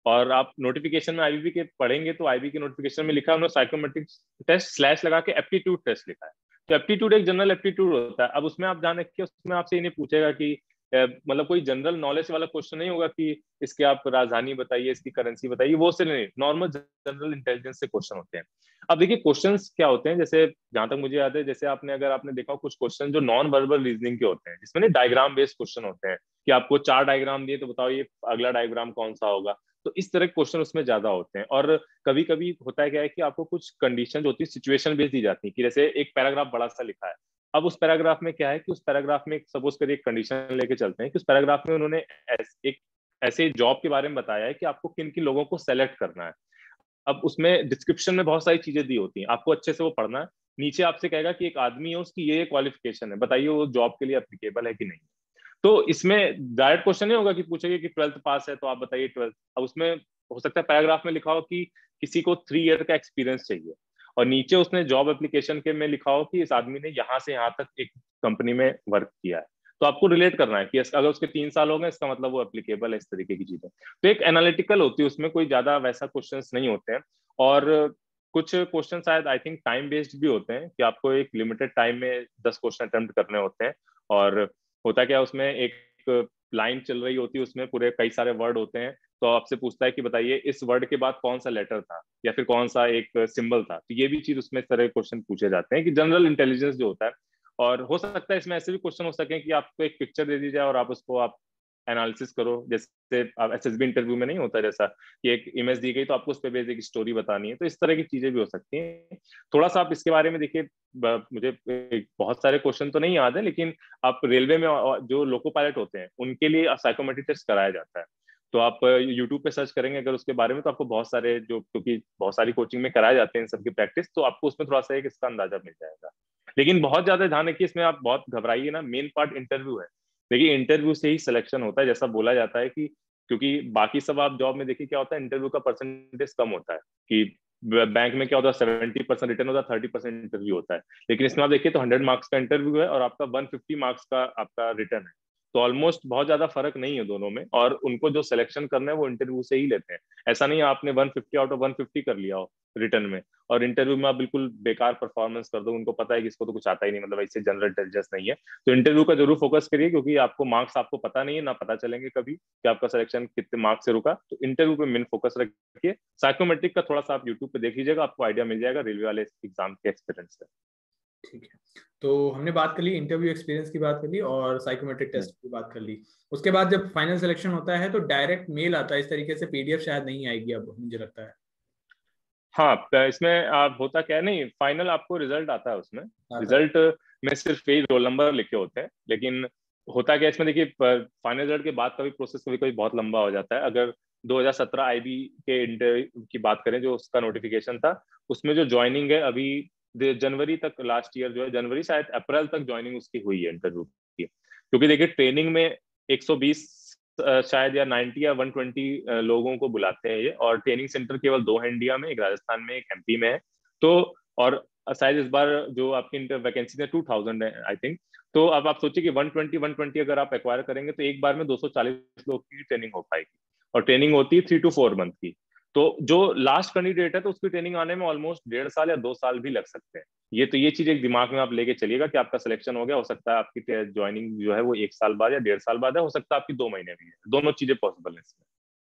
और आप नोटिफिकेशन में आईबी के पढ़ेंगे तो आईबी के नोटिफिकेशन में लिखा है उन्होंने साइकोमेट्रिक टेस्ट स्लैश लगा के एप्टीट्यूड टेस्ट लिखा है। तो एप्टीट्यूड एक जनरल एप्टीट्यूड होता है। अब उसमें आप जान रखिए, उसमें आपसे ये नहीं पूछेगा कि मतलब कोई जनरल नॉलेज वाला क्वेश्चन नहीं होगा कि इसके आप राजधानी बताइए, इसकी करेंसी बताइए, वो से नहीं, नॉर्मल जनरल इंटेलिजेंस से क्वेश्चन होते हैं। अब देखिए क्वेश्चंस क्या होते हैं, जैसे जहां तक मुझे याद है, जैसे आपने अगर आपने देखा कुछ क्वेश्चन जो नॉन वर्बल रीजनिंग के होते हैं, जिसमें डायग्राम बेस्ड क्वेश्चन होते हैं कि आपको चार डायग्राम दिए तो बताओ ये अगला डायग्राम कौन सा होगा। तो इस तरह के क्वेश्चन उसमें ज्यादा होते हैं। और कभी कभी होता है क्या है कि आपको कुछ कंडीशन होती है, सिचुएशन बेस्ड दी जाती है कि जैसे एक पैराग्राफ बड़ा सा लिखा है, अब उस पैराग्राफ में क्या है कि उस पैराग्राफ में सपोज करिए एक कंडीशन लेके चलते हैं कि उस पैराग्राफ में उन्होंने एक ऐसे जॉब के बारे में बताया है कि आपको किन किन लोगों को सेलेक्ट करना है। अब उसमें डिस्क्रिप्शन में बहुत सारी चीजें दी होती हैं, आपको अच्छे से वो पढ़ना है। नीचे आपसे कहेगा कि एक आदमी है, उसकी ये क्वालिफिकेशन है, बताइए वो जॉब के लिए एप्लीकेबल है कि नहीं। तो इसमें डायरेक्ट क्वेश्चन नहीं होगा कि पूछेंगे कि ट्वेल्थ पास है तो आप बताइए ट्वेल्थ। अब उसमें हो सकता है पैराग्राफ में लिखा हो कि किसी को थ्री ईयर का एक्सपीरियंस चाहिए, और नीचे उसने जॉब एप्लीकेशन के में लिखा हो कि इस आदमी ने यहाँ से यहाँ तक एक कंपनी में वर्क किया है। तो आपको रिलेट करना है कि अगर उसके तीन साल हो गए इसका मतलब वो एप्लीकेबल है, इस तरीके की चीजें। तो एक एनालिटिकल होती है, उसमें कोई ज्यादा वैसा क्वेश्चंस नहीं होते हैं। और कुछ क्वेश्चन शायद आई थिंक टाइम बेस्ड भी होते हैं कि आपको एक लिमिटेड टाइम में दस क्वेश्चन अटेम्प्ट करने होते हैं। और होता क्या है, उसमें एक लाइन चल रही होती है, उसमें पूरे कई सारे वर्ड होते हैं, तो आपसे पूछता है कि बताइए इस वर्ड के बाद कौन सा लेटर था या फिर कौन सा एक सिंबल था। तो ये भी चीज उसमें इस तरह के क्वेश्चन पूछे जाते हैं कि जनरल इंटेलिजेंस जो होता है। और हो सकता है इसमें ऐसे भी क्वेश्चन हो सके कि आपको एक पिक्चर दे दी जाए और आप उसको आप एनालिसिस करो, जैसे एसएसबी इंटरव्यू में नहीं होता जैसा कि एक इमेज दी गई तो आपको उस पर बेसिक स्टोरी बतानी है। तो इस तरह की चीजें भी हो सकती हैं। थोड़ा सा आप इसके बारे में देखिए, मुझे बहुत सारे क्वेश्चन तो नहीं याद है, लेकिन आप रेलवे में जो लोको पायलट होते हैं उनके लिए साइकोमेट्रिक टेस्ट कराया जाता है। तो आप यूट्यूब पे सर्च करेंगे अगर उसके बारे में, तो आपको बहुत सारे जो, क्योंकि बहुत सारी कोचिंग में कराए जाते हैं इन सबकी प्रैक्टिस, तो आपको उसमें थोड़ा सा एक इसका अंदाजा मिल जाएगा। लेकिन बहुत ज्यादा ध्यान रखिए, इसमें आप बहुत घबराइए ना, मेन पार्ट इंटरव्यू है। देखिए इंटरव्यू से ही सिलेक्शन होता है, जैसा बोला जाता है कि क्योंकि बाकी सब आप जॉब में देखिए क्या होता है, इंटरव्यू का परसेंटेज कम होता है कि बैंक में क्या होता है सेवेंटी परसेंट रिटर्न होता है, थर्टी परसेंट इंटरव्यू होता है। लेकिन इसमें आप देखिए तो हंड्रेड मार्क्स का इंटरव्यू है और आपका वन फिफ्टी मार्क्स का आपका रिटर्न है। तो ऑलमोस्ट बहुत ज्यादा फर्क नहीं है दोनों में, और उनको जो सिलेक्शन करना है वो इंटरव्यू से ही लेते हैं। ऐसा नहीं है आपने one fifty out of one fifty कर लिया हो रिटर्न में और इंटरव्यू में आप बिल्कुल बेकार परफॉर्मेंस कर दो, उनको पता है कि इसको तो कुछ आता ही नहीं, मतलब इससे जनरल इंटेलिजेंस नहीं है। तो इंटरव्यू का जरूर फोकस करिए, क्योंकि आपको मार्क्स आपको पता नहीं है, ना पता चलेंगे कभी कि आपका सिलेक्शन कितने मार्क्स से रुका। तो इंटरव्यू पे मेन फोकस रखिए। साइकोमेट्रिक का थोड़ा सा आप यूट्यूब पे देख लीजिएगा, आपको आइडिया मिल जाएगा रेलवे वाले एग्जाम के एक्सपीरियंस से। ठीक है, तो हमने बात कर ली, इंटरव्यू एक्सपीरियंस की बात कर ली और साइकोमेट्रिक टेस्ट की बात कर ली। उसके बाद जब फाइनल सिलेक्शन होता है तो डायरेक्ट मेल आता है, इस तरीके से पीडीएफ शायद नहीं आएगी अब, मुझे लगता है। हाँ, इसमें आप होता क्या है, नहीं फाइनल आपको रिजल्ट आता है, उसमें रिजल्ट में सिर्फ यही रोल नंबर लिखे होते हैं। लेकिन होता क्या है इसमें, देखिए फाइनल रिजल्ट के बाद का भी प्रोसेस कभी कभी बहुत लंबा हो जाता है। अगर दो हज़ार सत्रह आईबी के इंटरव्यू की बात करें, जो उसका नोटिफिकेशन था, उसमें जो ज्वाइनिंग है अभी जनवरी तक, लास्ट ईयर जो है जनवरी शायद अप्रैल तक ज्वाइनिंग उसकी हुई है इंटरव्यू की। क्योंकि देखिए ट्रेनिंग में एक सौ बीस शायद या नब्बे या एक सौ बीस लोगों को बुलाते हैं ये, और ट्रेनिंग सेंटर केवल दो है इंडिया में, एक राजस्थान में एक एमपी में है। तो और शायद इस बार जो आपकी वैकेंसी है टू थाउजेंड है आई थिंक। तो अब आप सोचिए कि एक सौ बीस एक सौ बीस अगर आप एक्वायर करेंगे तो एक बार में दो सौ चालीस लोग की ट्रेनिंग हो पाएगी, और ट्रेनिंग होती है थ्री टू फोर मंथ की। तो जो लास्ट कैंडिडेट है तो उसकी ट्रेनिंग आने में ऑलमोस्ट डेढ़ साल या दो साल भी लग सकते हैं। ये तो ये चीज एक दिमाग में आप लेके चलिएगा कि आपका सिलेक्शन हो गया, हो सकता है आपकी ज्वाइनिंग जो है वो एक साल बाद या डेढ़ साल बाद है, हो सकता है आपकी दो महीने भी है, दोनों चीजें पॉसिबल है इसमें।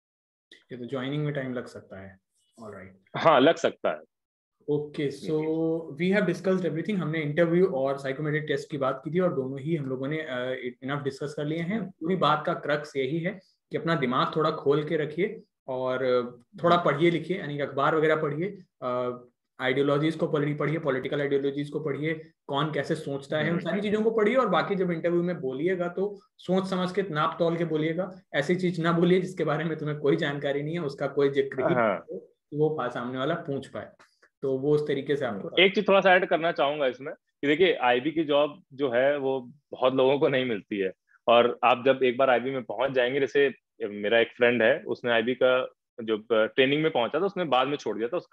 ये तो ज्वाइनिंग में टाइम लग सकता है। ऑलराइट, हाँ लग सकता है। Okay, so we have discussed everything. हमने इंटरव्यू और साइकोमेट्रिक टेस्ट की बात की थी और दोनों ही हम लोगों ने इनफ uh, डिस्कस कर लिए हैं। पूरी बात का क्रक्स यही है कि अपना दिमाग थोड़ा खोल के रखिए और थोड़ा पढ़िए लिखिए, यानी कि अखबार वगैरह पढ़िए, आइडियोलॉजीज को पढ़िए, पॉलिटिकल आइडियोलॉजीज को पढ़िए, कौन कैसे सोचता है, उन सारी चीजों को पढ़िए। और बाकी जब इंटरव्यू में बोलिएगा तो सोच समझ के नाप तोल के बोलिएगा। ऐसी चीज ना बोलिए जिसके बारे में तुम्हें कोई जानकारी नहीं है, उसका कोई जिक्र ही हाँ। वो सामने वाला पूछ पाए। तो वो उस तरीके से आपको एक चीज थोड़ा सा ऐड करना चाहूंगा इसमें कि देखिए आईबी की जॉब जो है वो बहुत लोगों को नहीं मिलती है। और आप जब एक बार आईबी में पहुंच जाएंगे, जैसे मेरा एक फ्रेंड है, उसने आईबी का जो ट्रेनिंग में पहुंचा था उसने बाद में छोड़ दिया था, उसका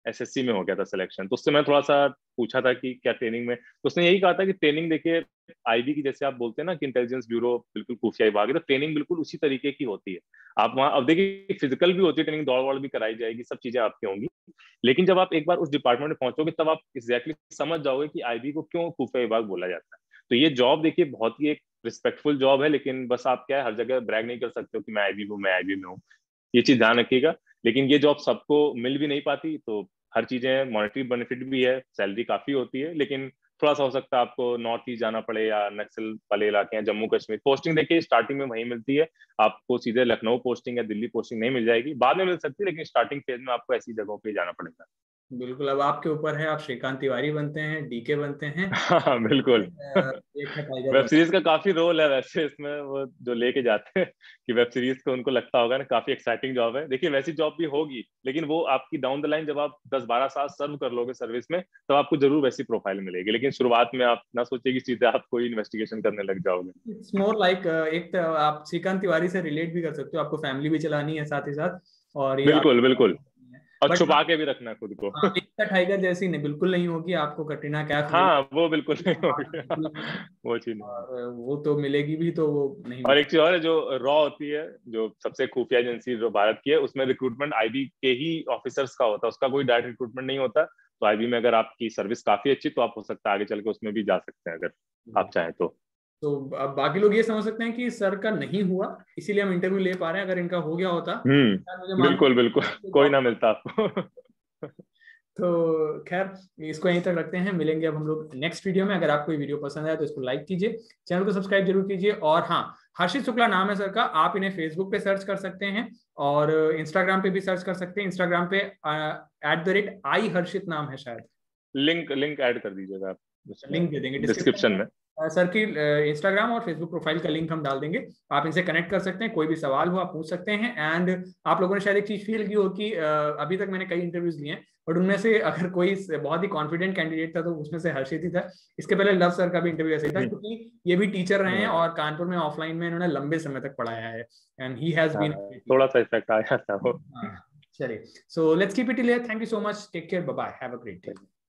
एसएससी में हो गया था सिलेक्शन। तो उससे मैं थोड़ा सा पूछा था कि क्या ट्रेनिंग में, तो उसने यही कहा था कि ट्रेनिंग देखिए आईबी की, जैसे आप बोलते हैं ना कि इंटेलिजेंस ब्यूरो बिल्कुल खुफिया विभाग है, तो ट्रेनिंग बिल्कुल उसी तरीके की होती है। आप वहाँ अब देखिए फिजिकल भी होती है ट्रेनिंग, दौड़ वौड़ भी कराई जाएगी, सब चीजें आपकी होंगी, लेकिन जब आप एक बार उस डिपार्टमेंट में पहुंचोगे तब आप एग्जैक्टली समझ जाओगे कि आईबी को क्यों खुफिया विभाग बोला जाता है। तो ये जॉब देखिए बहुत ही एक रिस्पेक्टफुल जॉब है, लेकिन बस आप क्या है हर जगह ब्रैग नहीं कर सकते हो कि मैं आईबी हूँ, मैं आईबी में हूँ, ये चीज ध्यान रखिएगा। लेकिन ये जॉब सबको मिल भी नहीं पाती, तो हर चीजें, मॉनेटरी बेनिफिट भी है, सैलरी काफी होती है, लेकिन थोड़ा सा हो सकता है आपको नॉर्थ ईस्ट जाना पड़े या नक्सल वाले इलाके हैं, जम्मू कश्मीर। पोस्टिंग देखिए स्टार्टिंग में वहीं मिलती है, आपको सीधे लखनऊ पोस्टिंग या दिल्ली पोस्टिंग नहीं मिल जाएगी, बाद में मिल सकती है, लेकिन स्टार्टिंग फेज में आपको ऐसी जगहों पे जाना पड़ेगा। बिल्कुल, अब आपके ऊपर है, आप श्रीकांत तिवारी बनते हैं, डीके बनते हैं, हाँ बिल्कुल। एक है टाइगर वेब बनते सीरीज का काफी रोल है वैसे इसमें, वो जो लेके जाते हैं कि वेब सीरीज को उनको लगता होगा ना काफी एक्साइटिंग जॉब है। देखिए वैसी जॉब भी होगी, लेकिन वो आपकी डाउन द लाइन जब आप दस बारह साल सर्व कर लोगे सर्विस में, तो आपको जरूर वैसी प्रोफाइल मिलेगी, लेकिन शुरुआत में आप ना सोचिए कि सीधे आप कोई इन्वेस्टिगेशन करने लग जाओगे। इट्स मोर लाइक एक तो आप श्रीकांत तिवारी से रिलेट भी कर सकते हो, आपको फैमिली भी चलानी है साथ ही साथ, और ये आप बिल्कुल बिल्कुल, और बट छुपा के भी रखना खुद को। हाँ, एकता टाइगर जैसी नहीं, बिल्कुल नहीं होगी आपको, कटरीना कैफ मिले हाँ वो बिल्कुल नहीं होगी। बिल्कुल नहीं है, वो चीज नहीं है। और वो तो मिलेगी भी तो वो नहीं और मिलेगी। एक चीज और है जो रॉ होती है, जो सबसे खुफिया एजेंसी जो भारत की है, उसमें रिक्रूटमेंट आईबी के ही ऑफिसर्स का होता है, उसका कोई डायरेक्ट रिक्रूटमेंट नहीं होता। तो आईबी में अगर आपकी सर्विस काफी अच्छी, तो आप हो सकता है आगे चल के उसमें भी जा सकते हैं अगर आप चाहें तो। तो अब बाकी लोग ये समझ सकते हैं कि सर का नहीं हुआ इसीलिए हम इंटरव्यू ले पा रहे हैं, अगर इनका हो गया होता तो मुझे हम्म, मालूम बिल्कुल बिल्कुल, कोई जॉब। ना मिलता आपको। तो खैर, इसको यहीं तक रखते हैं, मिलेंगे अब हम लोग नेक्स्ट वीडियो में। अगर आपको ये वीडियो पसंद आया तो इसको लाइक कीजिए, चैनल को सब्सक्राइब जरूर कीजिए, और हाँ, हर्षित शुक्ला नाम है सर का, आप इन्हें फेसबुक पे सर्च कर सकते हैं और इंस्टाग्राम पे भी सर्च कर सकते हैं। इंस्टाग्राम पे at the rate I Harshit नाम है शायद, लिंक लिंक ऐड कर दीजिएगा आप लिंक दे देंगे डिस्क्रिप्शन डिस्क्रिप्शन में। में। अ, सर की इंस्टाग्राम और फेसबुक प्रोफाइल का लिंक हम डाल देंगे, आप इनसे कनेक्ट कर सकते हैं, कोई भी सवाल हो आप पूछ सकते हैं। एंड आप लोगों ने शायद एक चीज फील की हो कि अ, अभी तक मैंने कई इंटरव्यूज लिए हैं, बट उनमें से अगर कोई बहुत ही कॉन्फिडेंट कैंडिडेट था तो उसमें से हर्षित ही था। इसके पहले लव सर का भी इंटरव्यू ऐसे ही था, क्योंकि ये भी टीचर रहे हैं और कानपुर में ऑफलाइन में इन्होंने लंबे समय तक पढ़ाया है, एंड ही हैज बीन थोड़ा सा इफेक्ट आया था वो। चलिए, so let's keep it here, thank you so much, take care, bye bye, have a great day.